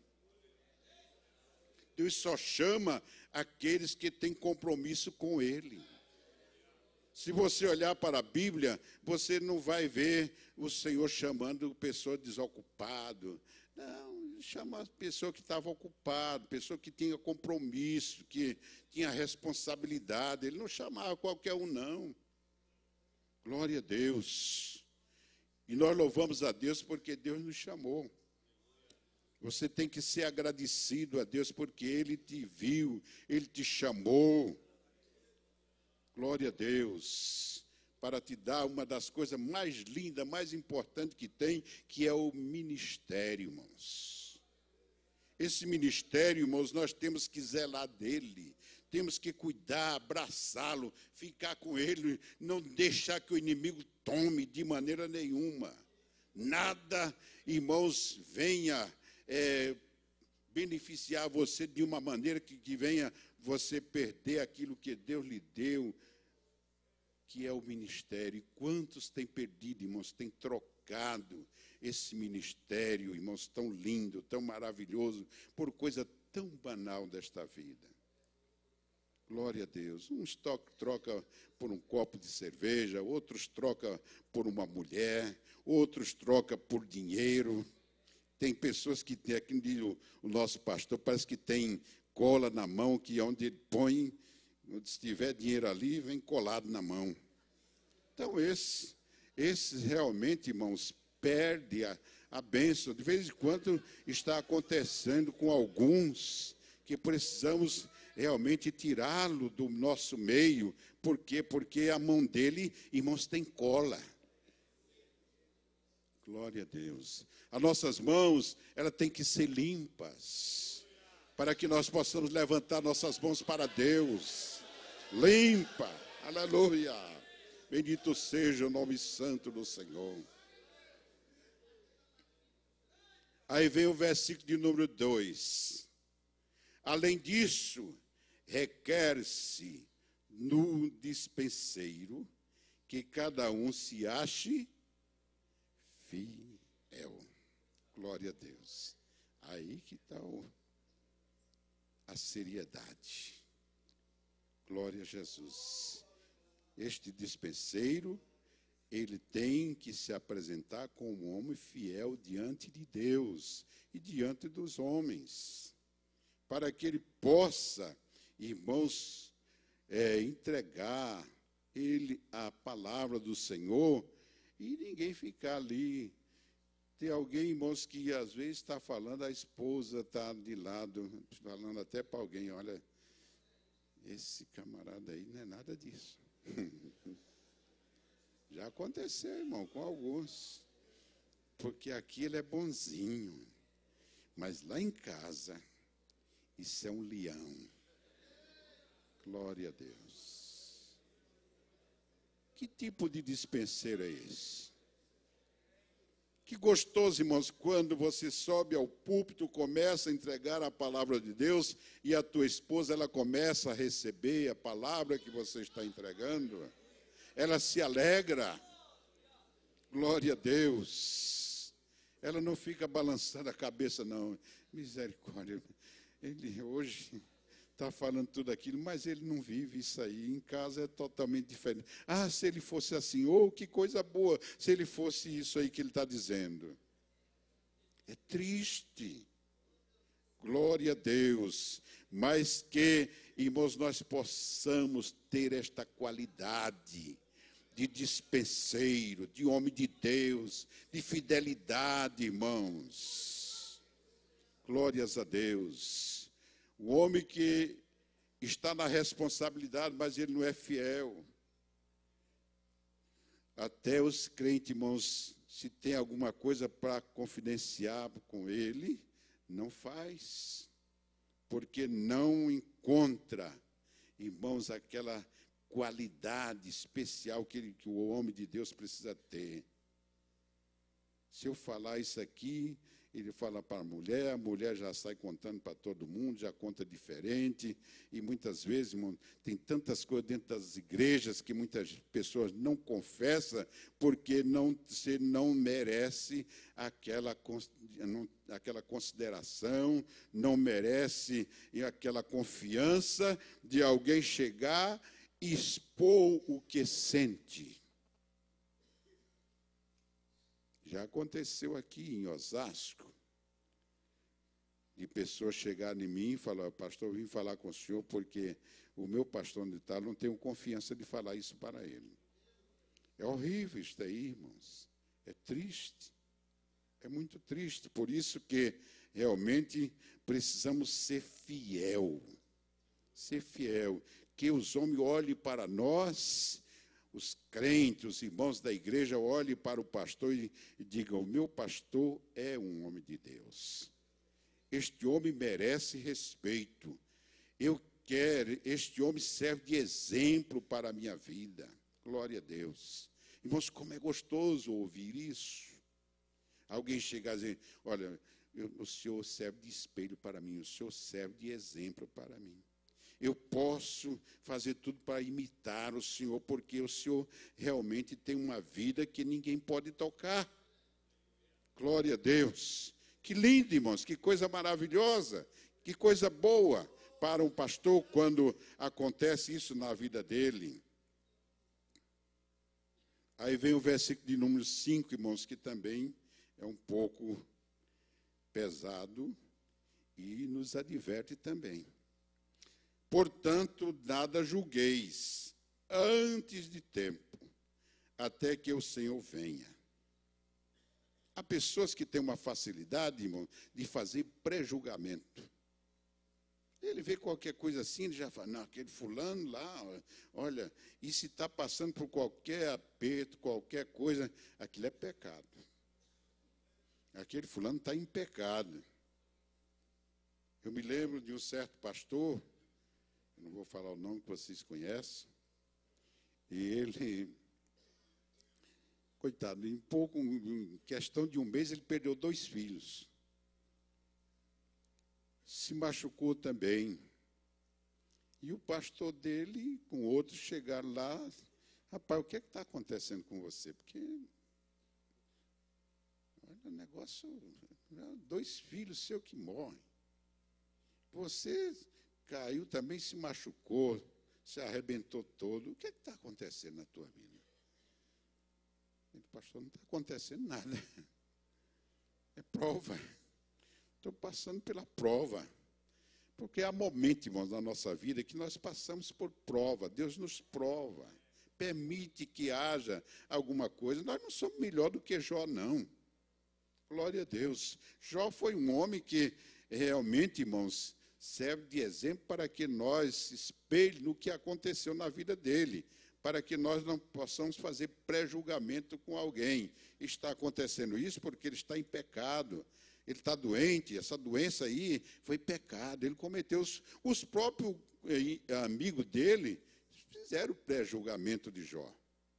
Deus só chama aqueles que têm compromisso com Ele. Se você olhar para a Bíblia, você não vai ver o Senhor chamando pessoa desocupada. Não, chama a pessoa que estava ocupada, pessoa que tinha compromisso, que tinha responsabilidade. Ele não chamava qualquer um, não. Glória a Deus. E nós louvamos a Deus porque Deus nos chamou. Você tem que ser agradecido a Deus porque Ele te viu, Ele te chamou. Glória a Deus. Para te dar uma das coisas mais lindas, mais importantes que tem, que é o ministério, irmãos. Esse ministério, irmãos, nós temos que zelar dele. Temos que cuidar, abraçá-lo, ficar com ele, não deixar que o inimigo tome de maneira nenhuma. Nada, irmãos, venha É, beneficiar você de uma maneira que, que venha você perder aquilo que Deus lhe deu, que é o ministério. E quantos têm perdido, irmãos, têm trocado esse ministério, irmãos, tão lindo, tão maravilhoso, por coisa tão banal desta vida. Glória a Deus. Uns trocam por um copo de cerveja, outros trocam por uma mulher, outros trocam por dinheiro. Tem pessoas que tem, aqui diz o, o nosso pastor, parece que tem cola na mão, que onde ele põe, se tiver dinheiro ali, vem colado na mão. Então, esses, esses realmente, irmãos, perdem a, a bênção. De vez em quando está acontecendo com alguns que precisamos realmente tirá-lo do nosso meio. Por quê? Porque a mão dele, irmãos, tem cola. Glória a Deus. As nossas mãos, elas têm que ser limpas, para que nós possamos levantar nossas mãos para Deus. Limpa. Aleluia. Bendito seja o nome santo do Senhor. Aí vem o versículo de número dois. Além disso, requer-se no dispenseiro que cada um se ache fiel. Glória a Deus. Aí que está a seriedade. Glória a Jesus. Este dispenseiro, ele tem que se apresentar como um homem fiel diante de Deus e diante dos homens, para que ele possa, irmãos, é, entregar ele a palavra do Senhor e ninguém ficar ali. Tem alguém, irmãos, que às vezes está falando, a esposa está de lado, falando até para alguém, olha, esse camarada aí não é nada disso. Já aconteceu, irmão, com alguns. Porque aqui ele é bonzinho. Mas lá em casa, isso é um leão. Glória a Deus. Que tipo de dispenseiro é esse? Que gostoso, irmãos, quando você sobe ao púlpito, começa a entregar a palavra de Deus e a tua esposa, ela começa a receber a palavra que você está entregando. Ela se alegra. Glória a Deus. Ela não fica balançando a cabeça, não. Misericórdia. Ele hoje está falando tudo aquilo, mas ele não vive isso aí. Em casa é totalmente diferente. Ah, se ele fosse assim, oh, que coisa boa, se ele fosse isso aí que ele está dizendo. É triste. Glória a Deus. Mas que, irmãos, nós possamos ter esta qualidade de dispenseiro, de homem de Deus, de fidelidade, irmãos. Glórias a Deus. O homem que está na responsabilidade, mas ele não é fiel. Até os crentes, irmãos, se tem alguma coisa para confidenciar com ele, não faz. Porque não encontra, irmãos, aquela qualidade especial que, ele, que o homem de Deus precisa ter. Se eu falar isso aqui, ele fala para a mulher, a mulher já sai contando para todo mundo, já conta diferente, e muitas vezes, irmão, tem tantas coisas dentro das igrejas que muitas pessoas não confessam porque não, você não merece aquela, não, aquela consideração, não merece aquela confiança de alguém chegar e expor o que sente. Já aconteceu aqui em Osasco, de pessoas chegarem em mim e falar, pastor, eu vim falar com o senhor porque o meu pastor onde está, não tenho confiança de falar isso para ele. É horrível isso aí, irmãos. É triste. É muito triste. Por isso que realmente precisamos ser fiel. Ser fiel. Que os homens olhem para nós, os crentes, os irmãos da igreja, olhem para o pastor e, e digam, o meu pastor é um homem de Deus. Este homem merece respeito. Eu quero, este homem serve de exemplo para a minha vida. Glória a Deus. Irmãos, como é gostoso ouvir isso. Alguém chegar a dizer, olha, eu, o senhor serve de espelho para mim, o senhor serve de exemplo para mim. Eu posso fazer tudo para imitar o Senhor, porque o Senhor realmente tem uma vida que ninguém pode tocar. Glória a Deus. Que lindo, irmãos, que coisa maravilhosa, que coisa boa para um pastor quando acontece isso na vida dele. Aí vem o versículo de número cinco, irmãos, que também é um pouco pesado e nos adverte também. Portanto, nada julgueis antes de tempo, até que o Senhor venha. Há pessoas que têm uma facilidade, irmão, de fazer pré-julgamento. Ele vê qualquer coisa assim, ele já fala, não, aquele fulano lá, olha, e se está passando por qualquer aperto, qualquer coisa, aquilo é pecado. Aquele fulano está em pecado. Eu me lembro de um certo pastor, eu não vou falar o nome que vocês conhecem, e ele, coitado, em pouco, em questão de um mês, ele perdeu dois filhos. Se machucou também. E o pastor dele, com outros, chegaram lá, rapaz, o que é que está acontecendo com você? Porque, olha, o negócio, dois filhos seus que morrem. Você caiu também, se machucou, se arrebentou todo. O que é que está acontecendo na tua vida? Ele, pastor, não está acontecendo nada. É prova. Estou passando pela prova. Porque há momentos, irmãos, na nossa vida que nós passamos por prova. Deus nos prova. Permite que haja alguma coisa. Nós não somos melhor do que Jó, não. Glória a Deus. Jó foi um homem que realmente, irmãos, serve de exemplo para que nós espelhe no que aconteceu na vida dele, para que nós não possamos fazer pré-julgamento com alguém. Está acontecendo isso porque ele está em pecado, ele está doente, essa doença aí foi pecado, ele cometeu, os, os próprios eh, amigos dele fizeram pré-julgamento de Jó.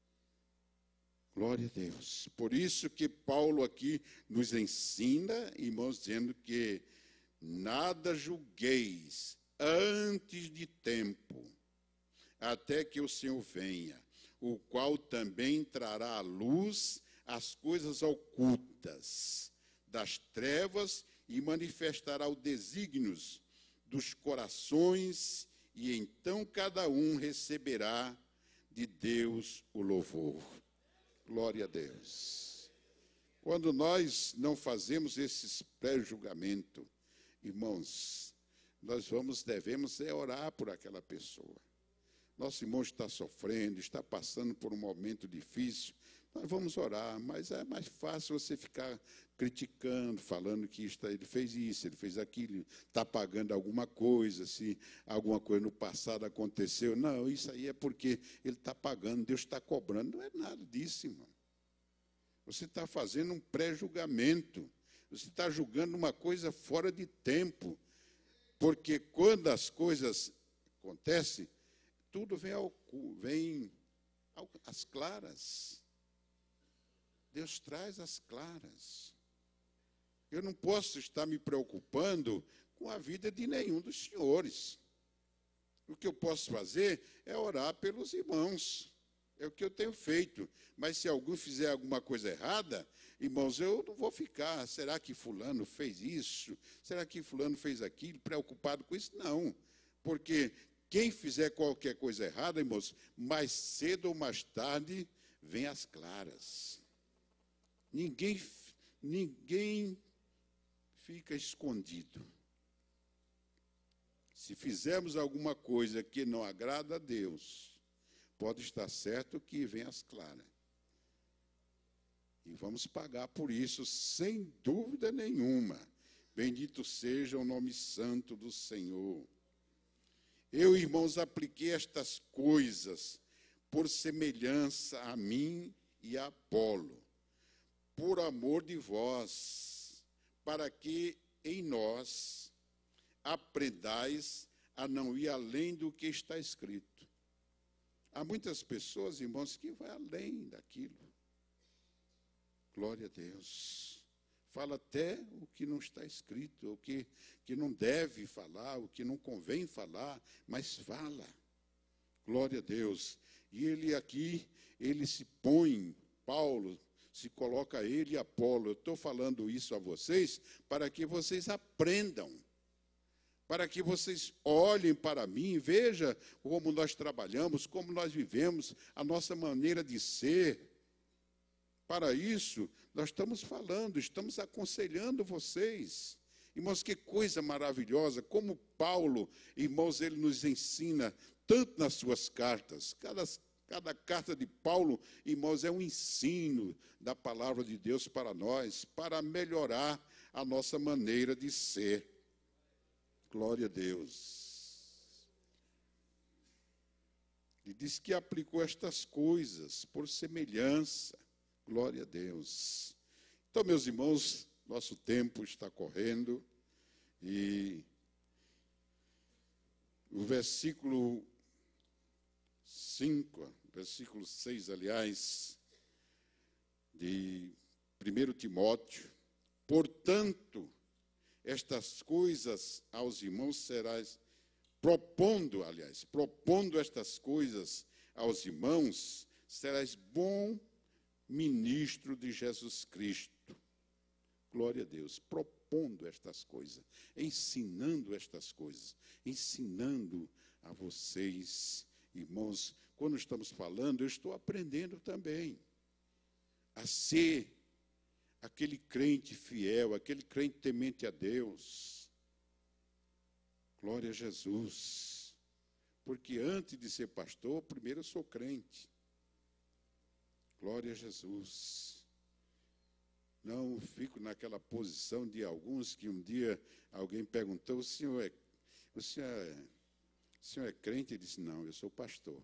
Glória a Deus. Por isso que Paulo aqui nos ensina, irmãos, dizendo que nada julgueis antes de tempo, até que o Senhor venha, o qual também trará à luz as coisas ocultas das trevas e manifestará os desígnios dos corações, e então cada um receberá de Deus o louvor. Glória a Deus. Quando nós não fazemos esses pré-julgamentos, irmãos, nós vamos, devemos é orar por aquela pessoa. Nosso irmão está sofrendo, está passando por um momento difícil, nós vamos orar, mas é mais fácil você ficar criticando, falando que está, ele fez isso, ele fez aquilo, está pagando alguma coisa, se alguma coisa no passado aconteceu. Não, isso aí é porque ele está pagando, Deus está cobrando. Não é nada disso, irmão. Você está fazendo um pré-julgamento. Você está julgando uma coisa fora de tempo. Porque quando as coisas acontecem, tudo vem, ao, vem ao, às claras. Deus traz às claras. Eu não posso estar me preocupando com a vida de nenhum dos senhores. O que eu posso fazer é orar pelos irmãos. É o que eu tenho feito. Mas se algum fizer alguma coisa errada, irmãos, eu não vou ficar. Será que fulano fez isso? Será que fulano fez aquilo? Preocupado com isso? Não. Porque quem fizer qualquer coisa errada, irmãos, mais cedo ou mais tarde, vem às claras. Ninguém, ninguém fica escondido. Se fizermos alguma coisa que não agrada a Deus, pode estar certo que vem às claras. E vamos pagar por isso, sem dúvida nenhuma. Bendito seja o nome santo do Senhor. Eu, irmãos, apliquei estas coisas por semelhança a mim e a Apolo, por amor de vós, para que em nós aprendais a não ir além do que está escrito. Há muitas pessoas, irmãos, que vão além daquilo. Glória a Deus. Fala até o que não está escrito, o que, que não deve falar, o que não convém falar, mas fala. Glória a Deus. E ele aqui, ele se põe, Paulo, se coloca ele e Apolo. Eu estou falando isso a vocês para que vocês aprendam, para que vocês olhem para mim, vejam como nós trabalhamos, como nós vivemos, a nossa maneira de ser. Para isso, nós estamos falando, estamos aconselhando vocês. Irmãos, que coisa maravilhosa, como Paulo, irmãos, ele nos ensina, tanto nas suas cartas, cada Cada carta de Paulo, irmãos, é um ensino da palavra de Deus para nós, para melhorar a nossa maneira de ser. Glória a Deus. E diz que aplicou estas coisas por semelhança. Glória a Deus. Então, meus irmãos, nosso tempo está correndo e o versículo cinco, versículo seis, aliás, de primeiro Timóteo, portanto, estas coisas aos irmãos serás, propondo, aliás, propondo estas coisas aos irmãos, serás bom ministro de Jesus Cristo. Glória a Deus. Propondo estas coisas, ensinando estas coisas, ensinando a vocês, irmãos. Quando estamos falando, eu estou aprendendo também a ser aquele crente fiel, aquele crente temente a Deus. Glória a Jesus. Porque antes de ser pastor, primeiro eu sou crente. Glória a Jesus. Não fico naquela posição de alguns que um dia alguém perguntou, o senhor é, o senhor é, o senhor é crente? Ele disse, não, eu sou pastor.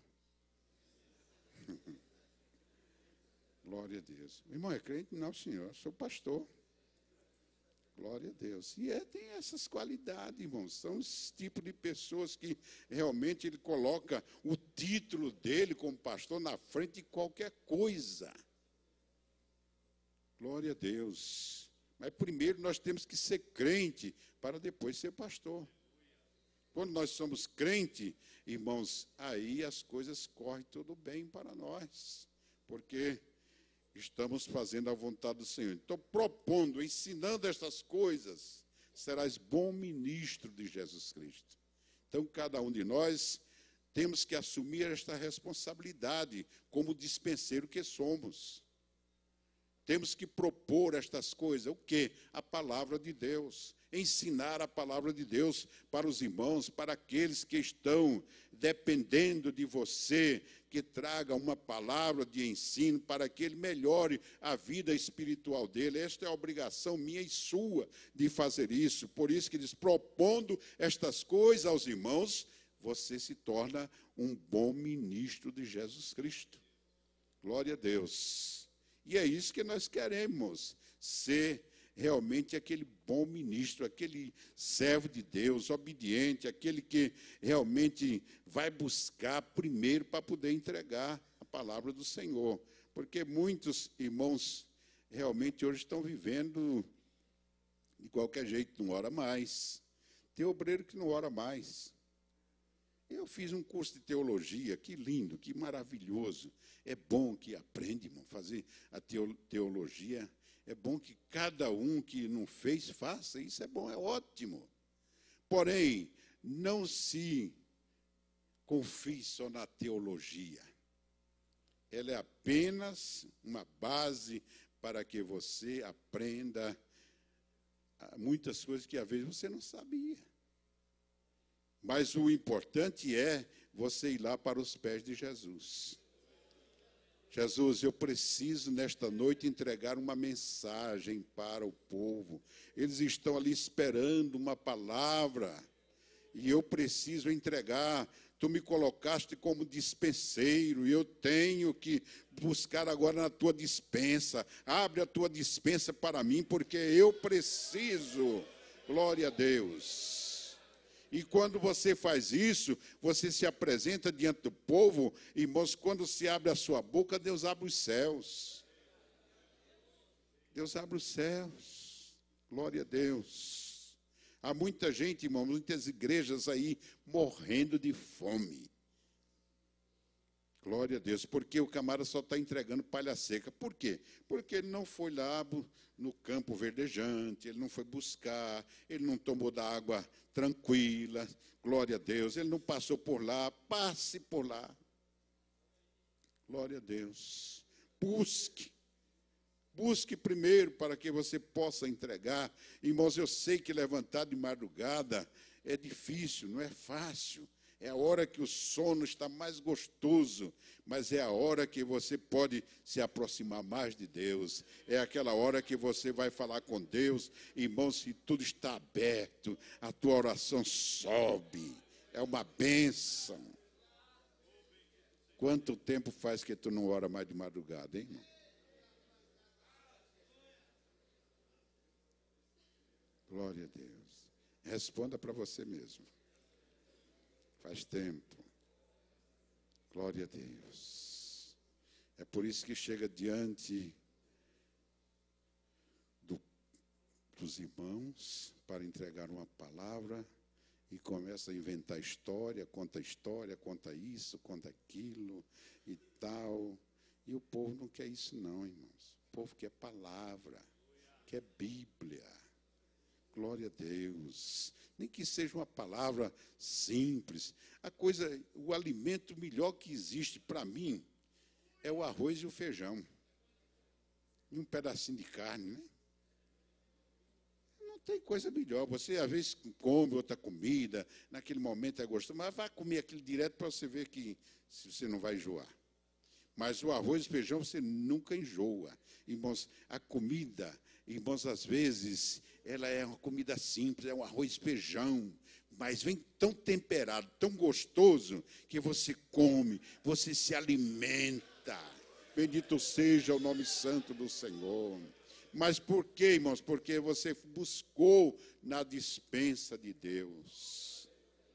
Glória a Deus. O irmão é crente? Não, senhor, eu sou pastor. Glória a Deus. E é, tem essas qualidades, irmãos. São esse tipo de pessoas que realmente ele coloca o título dele como pastor na frente de qualquer coisa. Glória a Deus. Mas primeiro nós temos que ser crente para depois ser pastor. Quando nós somos crente, irmãos, aí as coisas correm tudo bem para nós. Porque estamos fazendo a vontade do Senhor. Então, propondo, ensinando estas coisas, serás bom ministro de Jesus Cristo. Então, cada um de nós temos que assumir esta responsabilidade como dispenseiro que somos. Temos que propor estas coisas. O quê? A palavra de Deus. Ensinar a palavra de Deus para os irmãos, para aqueles que estão dependendo de você, que traga uma palavra de ensino para que ele melhore a vida espiritual dele. Esta é a obrigação minha e sua de fazer isso. Por isso que diz, propondo estas coisas aos irmãos, você se torna um bom ministro de Jesus Cristo. Glória a Deus. E é isso que nós queremos, ser realmente aquele bom ministro, aquele servo de Deus, obediente, aquele que realmente vai buscar primeiro para poder entregar a palavra do Senhor. Porque muitos irmãos realmente hoje estão vivendo de qualquer jeito, não ora mais. Tem obreiro que não ora mais. Eu fiz um curso de teologia, que lindo, que maravilhoso. É bom que aprende, irmão, fazer a teologia. É bom que cada um que não fez, faça. Isso é bom, é ótimo. Porém, não se confie só na teologia. Ela é apenas uma base para que você aprenda muitas coisas que às vezes você não sabia. Mas o importante é você ir lá para os pés de Jesus. Jesus, eu preciso nesta noite entregar uma mensagem para o povo. Eles estão ali esperando uma palavra e eu preciso entregar. Tu me colocaste como dispenseiro e eu tenho que buscar agora na tua dispensa. Abre a tua dispensa para mim, porque eu preciso. Glória a Deus. E quando você faz isso, você se apresenta diante do povo, irmãos, quando se abre a sua boca, Deus abre os céus. Deus abre os céus. Glória a Deus. Há muita gente, irmão, muitas igrejas aí morrendo de fome. Glória a Deus, porque o camarada só está entregando palha seca. Por quê? Porque ele não foi lá no campo verdejante, ele não foi buscar, ele não tomou da água tranquila, glória a Deus, ele não passou por lá, passe por lá. Glória a Deus. Busque. Busque primeiro para que você possa entregar. Irmãos, eu sei que levantar de madrugada é difícil, não é fácil. É a hora que o sono está mais gostoso, mas é a hora que você pode se aproximar mais de Deus. É aquela hora que você vai falar com Deus, irmão, se tudo está aberto, a tua oração sobe. É uma bênção. Quanto tempo faz que tu não ora mais de madrugada, hein, irmão? Glória a Deus. Responda para você mesmo. Faz tempo. Glória a Deus. É por isso que chega diante do, dos irmãos para entregar uma palavra e começa a inventar história, conta história, conta isso, conta aquilo e tal. E o povo não quer isso não, irmãos. O povo quer palavra, quer Bíblia. Glória a Deus. Nem que seja uma palavra simples. A coisa, o alimento melhor que existe para mim é o arroz e o feijão. E um pedacinho de carne, né? Não tem coisa melhor. Você, às vezes, come outra comida, naquele momento é gostoso, mas vai comer aquilo direto para você ver que você não vai enjoar. Mas o arroz e o feijão você nunca enjoa. Irmãos, a comida, irmãos, às vezes, ela é uma comida simples, é um arroz e feijão, mas vem tão temperado, tão gostoso, que você come, você se alimenta. Bendito seja o nome santo do Senhor. Mas por quê, irmãos? Porque você buscou na despensa de Deus.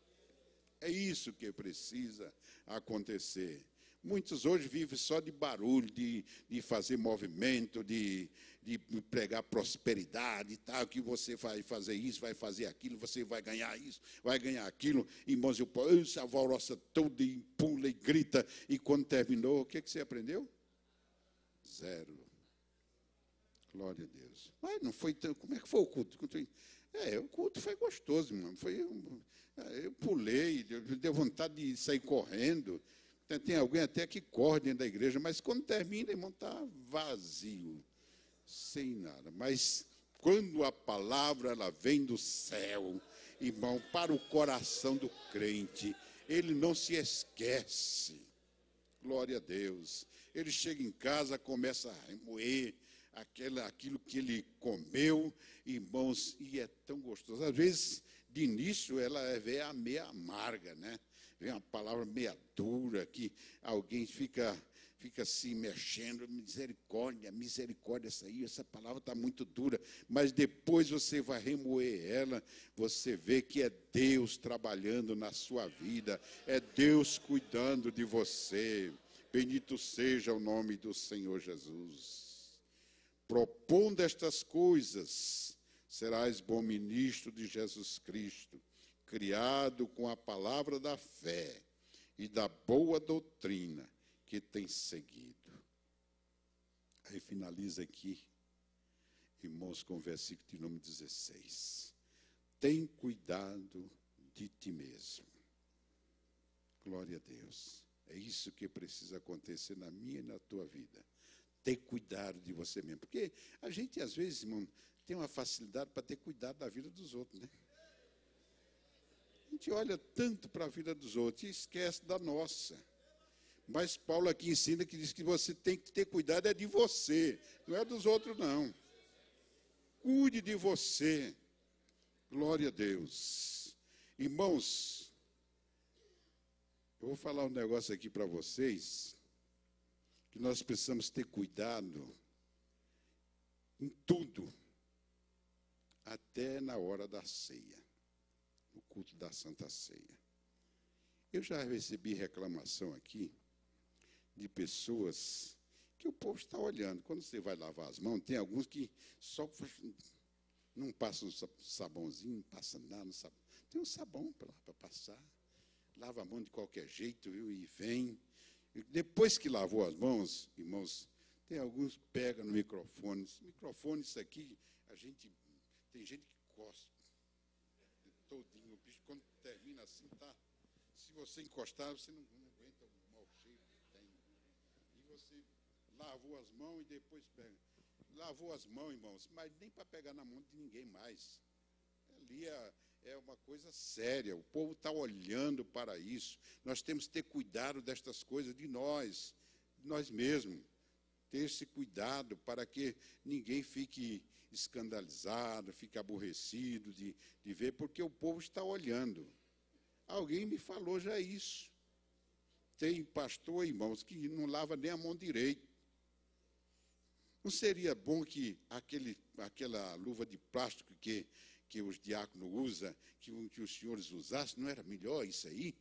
É isso que precisa acontecer. Muitos hoje vivem só de barulho, de, de fazer movimento, de, de pregar prosperidade e tal, que você vai fazer isso, vai fazer aquilo, você vai ganhar isso, vai ganhar aquilo. Irmãos, o povo se alvoroça todo e pula e grita. E quando terminou, o que, que você aprendeu? Zero. Glória a Deus. Mas não foi tão... Como é que foi o culto? É, o culto foi gostoso, irmão. Foi, eu pulei, deu vontade de sair correndo. Tem alguém até que corre dentro da igreja, mas quando termina, irmão, está vazio, sem nada. Mas quando a palavra ela vem do céu, irmão, para o coração do crente, ele não se esquece. Glória a Deus. Ele chega em casa, começa a remoer aquela, aquilo que ele comeu, irmãos, e é tão gostoso. Às vezes, de início, ela é meio amarga, né? Vem uma palavra meia dura, que alguém fica, fica se mexendo, misericórdia, misericórdia, essa aí, essa palavra está muito dura, mas depois você vai remoer ela, você vê que é Deus trabalhando na sua vida, é Deus cuidando de você. Bendito seja o nome do Senhor Jesus. Propondo estas coisas, serás bom ministro de Jesus Cristo, criado com a palavra da fé e da boa doutrina que tem seguido. Aí finaliza aqui, irmãos, com o versículo de número dezesseis. Tem cuidado de ti mesmo. Glória a Deus. É isso que precisa acontecer na minha e na tua vida. Ter cuidado de você mesmo. Porque a gente, às vezes, irmão, tem uma facilidade para ter cuidado da vida dos outros, né? A gente olha tanto para a vida dos outros e esquece da nossa. Mas Paulo aqui ensina que diz que você tem que ter cuidado é de você, não é dos outros, não. Cuide de você. Glória a Deus. Irmãos, eu vou falar um negócio aqui para vocês, que nós precisamos ter cuidado em tudo, até na hora da ceia. No culto da Santa Ceia. Eu já recebi reclamação aqui de pessoas que o povo está olhando. Quando você vai lavar as mãos, tem alguns que só não passam sabãozinho, não passa nada no sabão. Tem um sabão para passar. Lava a mão de qualquer jeito, viu? E vem. E depois que lavou as mãos, irmãos, tem alguns que pegam no microfone. Esse microfone, isso aqui, a gente, tem gente que costa. Todinho, o bicho, quando termina assim, tá? Se você encostar, você não, não aguenta o mau cheiro que tem. E você lavou as mãos e depois pega. Lavou as mãos, irmãos, mas nem para pegar na mão de ninguém mais. Ali é, é uma coisa séria. O povo está olhando para isso. Nós temos que ter cuidado destas coisas de nós, de nós mesmos. Ter esse cuidado para que ninguém fique escandalizado, fique aborrecido de, de ver, porque o povo está olhando. Alguém me falou já isso. Tem pastor, irmãos, que não lava nem a mão direita. Não seria bom que aquele, aquela luva de plástico que, que os diáconos usam, que, que os senhores usassem, não era melhor isso aí?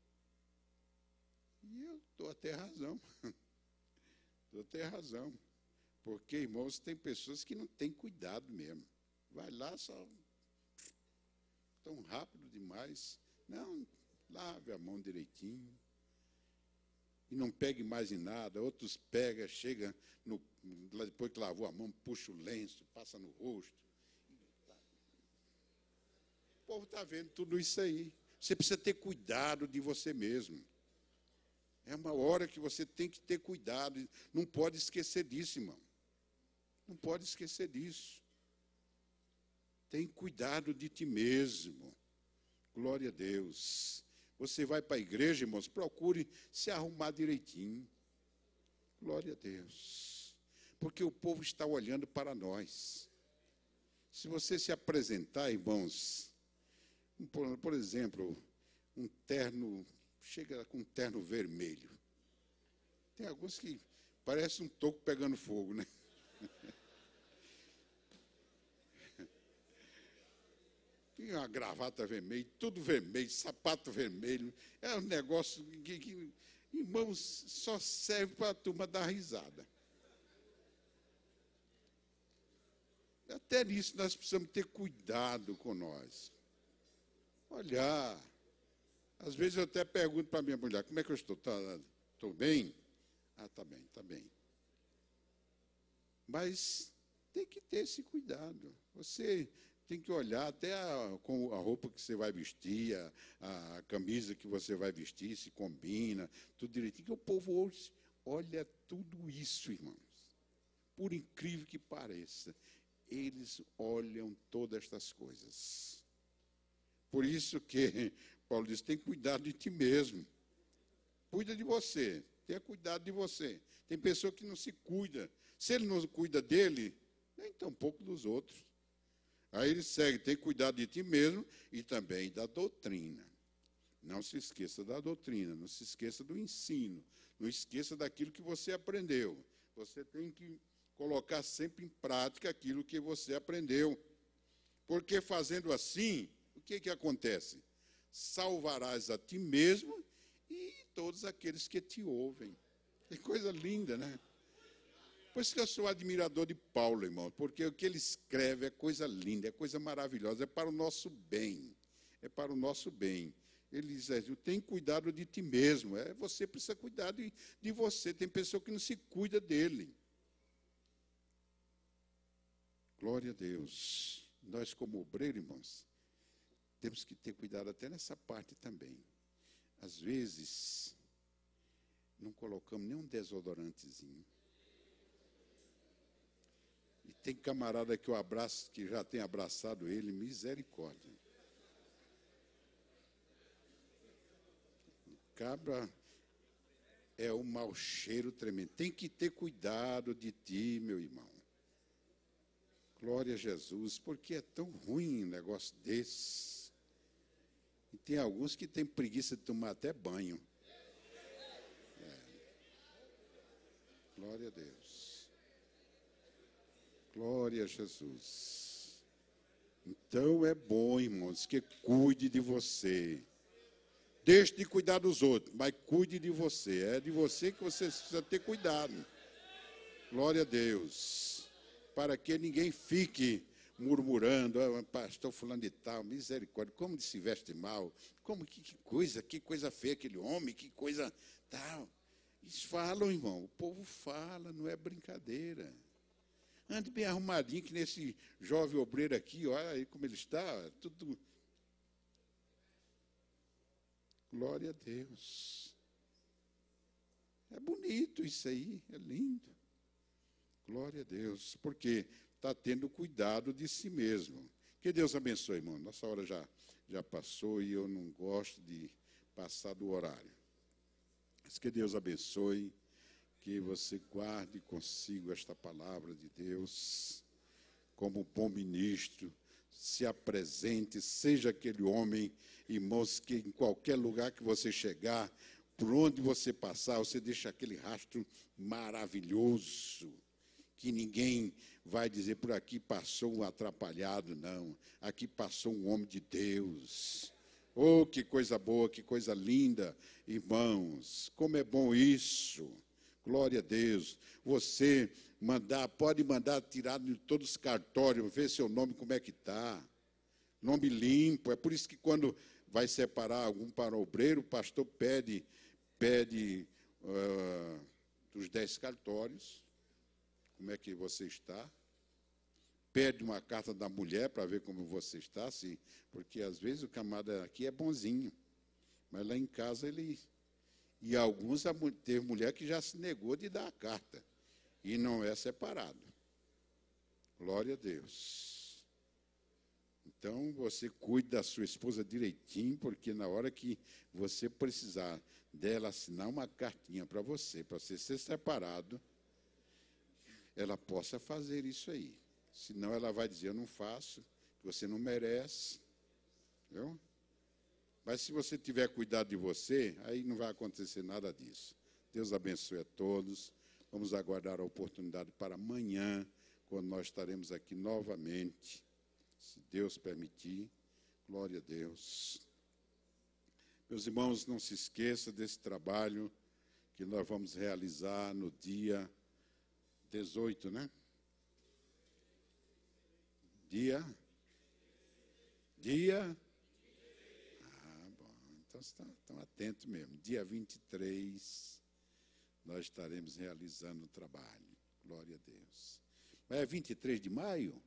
E eu dou até razão. Dou até razão. Porque, irmãos, tem pessoas que não têm cuidado mesmo. Vai lá só tão rápido demais. Não, lave a mão direitinho. E não pegue mais em nada. Outros pegam, chegam, no, depois que lavou a mão, puxa o lenço, passa no rosto. O povo está vendo tudo isso aí. Você precisa ter cuidado de você mesmo. É uma hora que você tem que ter cuidado. Não pode esquecer disso, irmão. Não pode esquecer disso. Tem cuidado de ti mesmo. Glória a Deus. Você vai para a igreja, irmãos, procure se arrumar direitinho. Glória a Deus. Porque o povo está olhando para nós. Se você se apresentar, irmãos, por, por exemplo, um terno, chega com um terno vermelho. Tem alguns que parecem um toco pegando fogo, né? E uma gravata vermelha, tudo vermelho, sapato vermelho. É um negócio que, que irmãos, só serve para a turma dar risada. Até nisso nós precisamos ter cuidado com nós. Olhar. Às vezes eu até pergunto para a minha mulher, como é que eu estou? Estou bem? Ah, está bem, está bem. Mas tem que ter esse cuidado. Você tem que olhar até a, com a roupa que você vai vestir, a, a camisa que você vai vestir, se combina, tudo direitinho. Que o povo hoje olha tudo isso, irmãos. Por incrível que pareça, eles olham todas estas coisas. Por isso que Paulo diz, tem cuidado de ti mesmo. Cuida de você, tenha cuidado de você. Tem pessoa que não se cuida. Se ele não cuida dele, nem tão pouco dos outros. Aí ele segue, tem cuidado de ti mesmo e também da doutrina. Não se esqueça da doutrina, não se esqueça do ensino, não esqueça daquilo que você aprendeu. Você tem que colocar sempre em prática aquilo que você aprendeu. Porque fazendo assim, o que, que acontece? Salvarás a ti mesmo e todos aqueles que te ouvem. Que coisa linda, né? Por isso que eu sou admirador de Paulo, irmão, porque o que ele escreve é coisa linda, é coisa maravilhosa, é para o nosso bem, é para o nosso bem. Ele diz, tem cuidado de ti mesmo, é, você precisa cuidar de, de você, tem pessoa que não se cuida dele. Glória a Deus. Nós, como obreiro, irmãos, temos que ter cuidado até nessa parte também. Às vezes, não colocamos nem um desodorantezinho. E tem camarada que eu abraço, que já tem abraçado ele, misericórdia. Cabra é um mau cheiro tremendo. Tem que ter cuidado de ti, meu irmão. Glória a Jesus, porque é tão ruim um negócio desse. E tem alguns que têm preguiça de tomar até banho. É. Glória a Deus. Glória a Jesus. Então é bom, irmãos, que cuide de você. Deixe de cuidar dos outros, mas cuide de você. É de você que você precisa ter cuidado. Glória a Deus. Para que ninguém fique murmurando, ah, pastor fulano de tal, misericórdia, como ele se veste mal, como que, que coisa, que coisa feia aquele homem, que coisa tal. Eles falam, irmão, o povo fala, não é brincadeira. Ande bem arrumadinho, que nesse jovem obreiro aqui, olha aí como ele está, tudo. Glória a Deus. É bonito isso aí, é lindo. Glória a Deus, porque está tendo cuidado de si mesmo. Que Deus abençoe, irmão. Nossa hora já, já passou e eu não gosto de passar do horário. Mas que Deus abençoe, que você guarde consigo esta palavra de Deus, como bom ministro, se apresente, seja aquele homem, irmãos, que em qualquer lugar que você chegar, por onde você passar, você deixa aquele rastro maravilhoso, que ninguém vai dizer, por aqui passou um atrapalhado, não. Aqui passou um homem de Deus. Oh, que coisa boa, que coisa linda, irmãos. Como é bom isso. Glória a Deus. Você mandar, pode mandar tirar de todos os cartórios, ver seu nome como é que está. Nome limpo. É por isso que quando vai separar algum para obreiro, o pastor pede, pede uh, dos dez cartórios, como é que você está. Pede uma carta da mulher para ver como você está, sim, porque às vezes o camarada aqui é bonzinho, mas lá em casa ele... E alguns, teve mulher que já se negou de dar a carta, e não é separado. Glória a Deus. Então, você cuide da sua esposa direitinho, porque na hora que você precisar dela assinar uma cartinha para você, para você ser separado, ela possa fazer isso aí. Senão ela vai dizer, eu não faço, você não merece. Entendeu? Mas se você tiver cuidado de você, aí não vai acontecer nada disso. Deus abençoe a todos. Vamos aguardar a oportunidade para amanhã, quando nós estaremos aqui novamente, se Deus permitir. Glória a Deus. Meus irmãos, não se esqueça desse trabalho que nós vamos realizar no dia dezoito, né? Dia? Dia? Ah, bom. Então, estão, estão atentos mesmo. Dia vinte e três, nós estaremos realizando o trabalho. Glória a Deus. Mas é vinte e três de maio?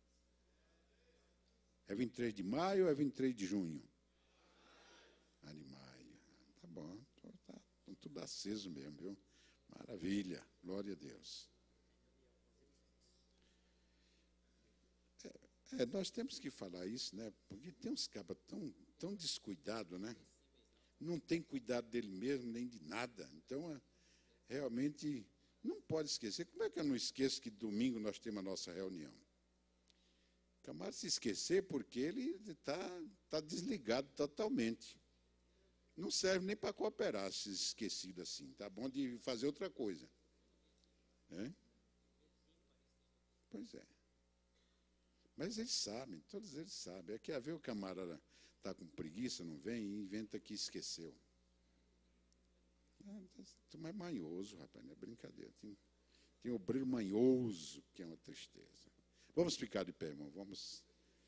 É vinte e três de maio ou é vinte e três de junho? Ah, de maio. Tá bom. Está tá tudo aceso mesmo, viu? Maravilha. Glória a Deus. É, nós temos que falar isso, né? Porque tem uns cabas tão, tão descuidados, né? Não tem cuidado dele mesmo, nem de nada. Então, é, realmente, não pode esquecer. Como é que eu não esqueço que domingo nós temos a nossa reunião? O camarada se esquecer porque ele está tá desligado totalmente. Não serve nem para cooperar, se esquecido assim. Está bom de fazer outra coisa. É? Pois é. Mas eles sabem, todos eles sabem. É que a ver o camarada está com preguiça, não vem, e inventa que esqueceu. Tu é manhoso, rapaz, não é brincadeira. Tem, tem obreiro manhoso, que é uma tristeza. Vamos ficar de pé, irmão, vamos.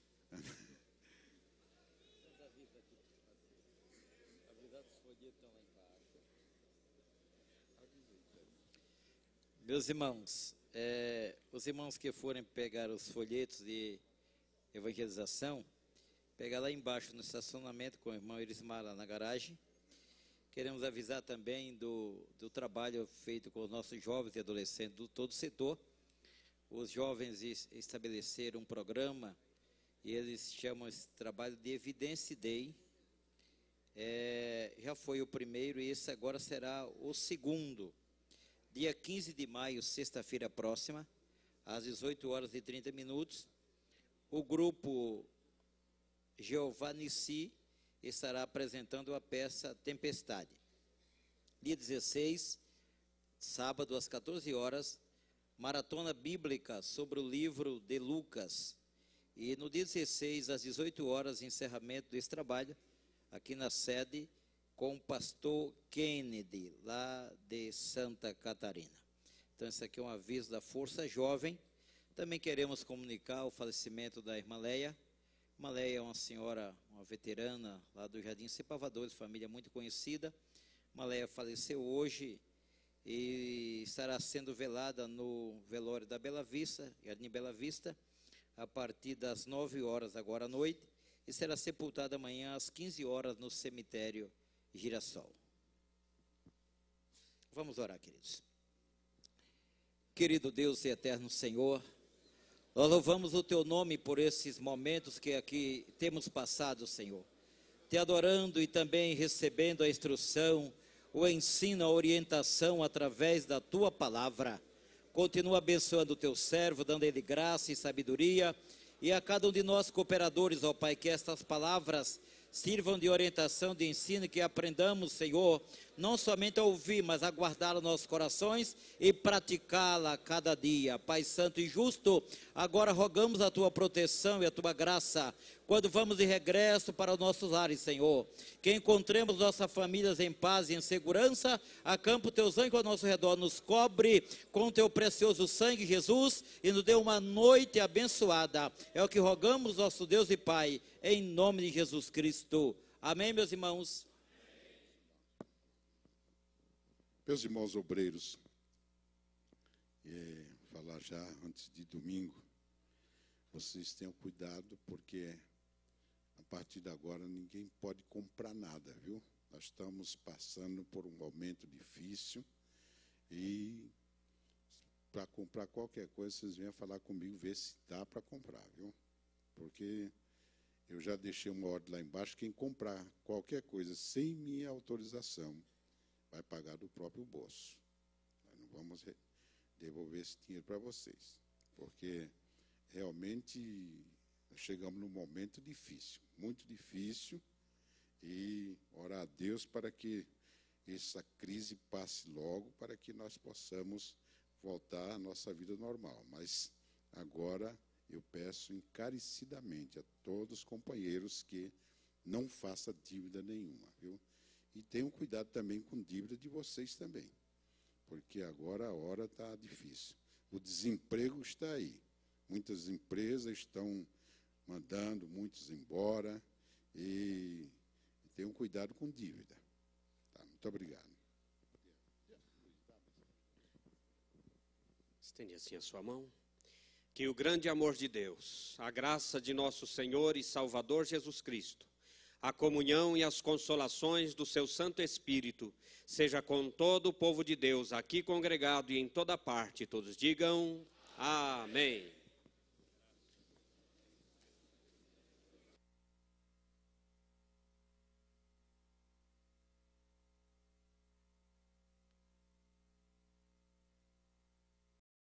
Meus irmãos, é, os irmãos que forem pegar os folhetos de evangelização, pegar lá embaixo no estacionamento com o irmão Erismar lá na garagem. Queremos avisar também do, do trabalho feito com os nossos jovens e adolescentes do todo o setor. Os jovens estabeleceram um programa e eles chamam esse trabalho de Evidence Day. É, já foi o primeiro e esse agora será o segundo. Dia quinze de maio, sexta-feira próxima, às dezoito horas e trinta minutos, o grupo Jeová Nissi estará apresentando a peça Tempestade. Dia dezesseis, sábado, às quatorze horas, maratona bíblica sobre o livro de Lucas. E no dia dezesseis, às dezoito horas, encerramento desse trabalho, aqui na sede, com o pastor Kennedy, lá de Santa Catarina. Então, esse aqui é um aviso da Força Jovem. Também queremos comunicar o falecimento da irmã Leia. Irmã Leia é uma senhora, uma veterana lá do Jardim Cepavadores, família muito conhecida. Irmã Leia faleceu hoje e estará sendo velada no velório da Bela Vista, Jardim Bela Vista, a partir das nove horas agora à noite, e será sepultada amanhã às quinze horas no cemitério Girassol. Vamos orar, queridos. Querido Deus e eterno Senhor, Nós louvamos o teu nome por esses momentos que aqui temos passado, Senhor. Te adorando e também recebendo a instrução, o ensino, a orientação através da tua palavra. Continua abençoando o teu servo, dando a ele graça e sabedoria. E a cada um de nós cooperadores, ó Pai, que estas palavras sirvam de orientação, de ensino, que aprendamos, Senhor, não somente a ouvir, mas a guardá-la nos nossos corações e praticá-la a cada dia. Pai Santo e Justo, agora rogamos a Tua proteção e a Tua graça, quando vamos de regresso para os nossos lares, Senhor. Que encontremos nossas famílias em paz e em segurança, acampa o Teus anjos ao nosso redor, nos cobre com o Teu precioso sangue, Jesus, e nos dê uma noite abençoada. É o que rogamos, nosso Deus e Pai, em nome de Jesus Cristo. Amém, meus irmãos? Meus irmãos obreiros, é, falar já antes de domingo, vocês tenham cuidado, porque a partir de agora ninguém pode comprar nada, viu? Nós estamos passando por um momento difícil e para comprar qualquer coisa, vocês venham falar comigo, ver se dá para comprar, viu? Porque eu já deixei uma ordem lá embaixo, quem comprar qualquer coisa sem minha autorização, vai pagar do próprio bolso. Nós não vamos devolver esse dinheiro para vocês, porque realmente nós chegamos num momento difícil, muito difícil, e orar a Deus para que essa crise passe logo, para que nós possamos voltar à nossa vida normal. Mas agora eu peço encarecidamente a todos os companheiros que não façam dívida nenhuma, viu? E tenham cuidado também com dívida de vocês também, porque agora a hora está difícil. O desemprego está aí. Muitas empresas estão mandando muitos embora e tenham cuidado com dívida. Tá, muito obrigado. Estende assim a sua mão. Que o grande amor de Deus, a graça de nosso Senhor e Salvador Jesus Cristo, a comunhão e as consolações do seu Santo Espírito, seja com todo o povo de Deus aqui congregado e em toda parte. Todos digam amém.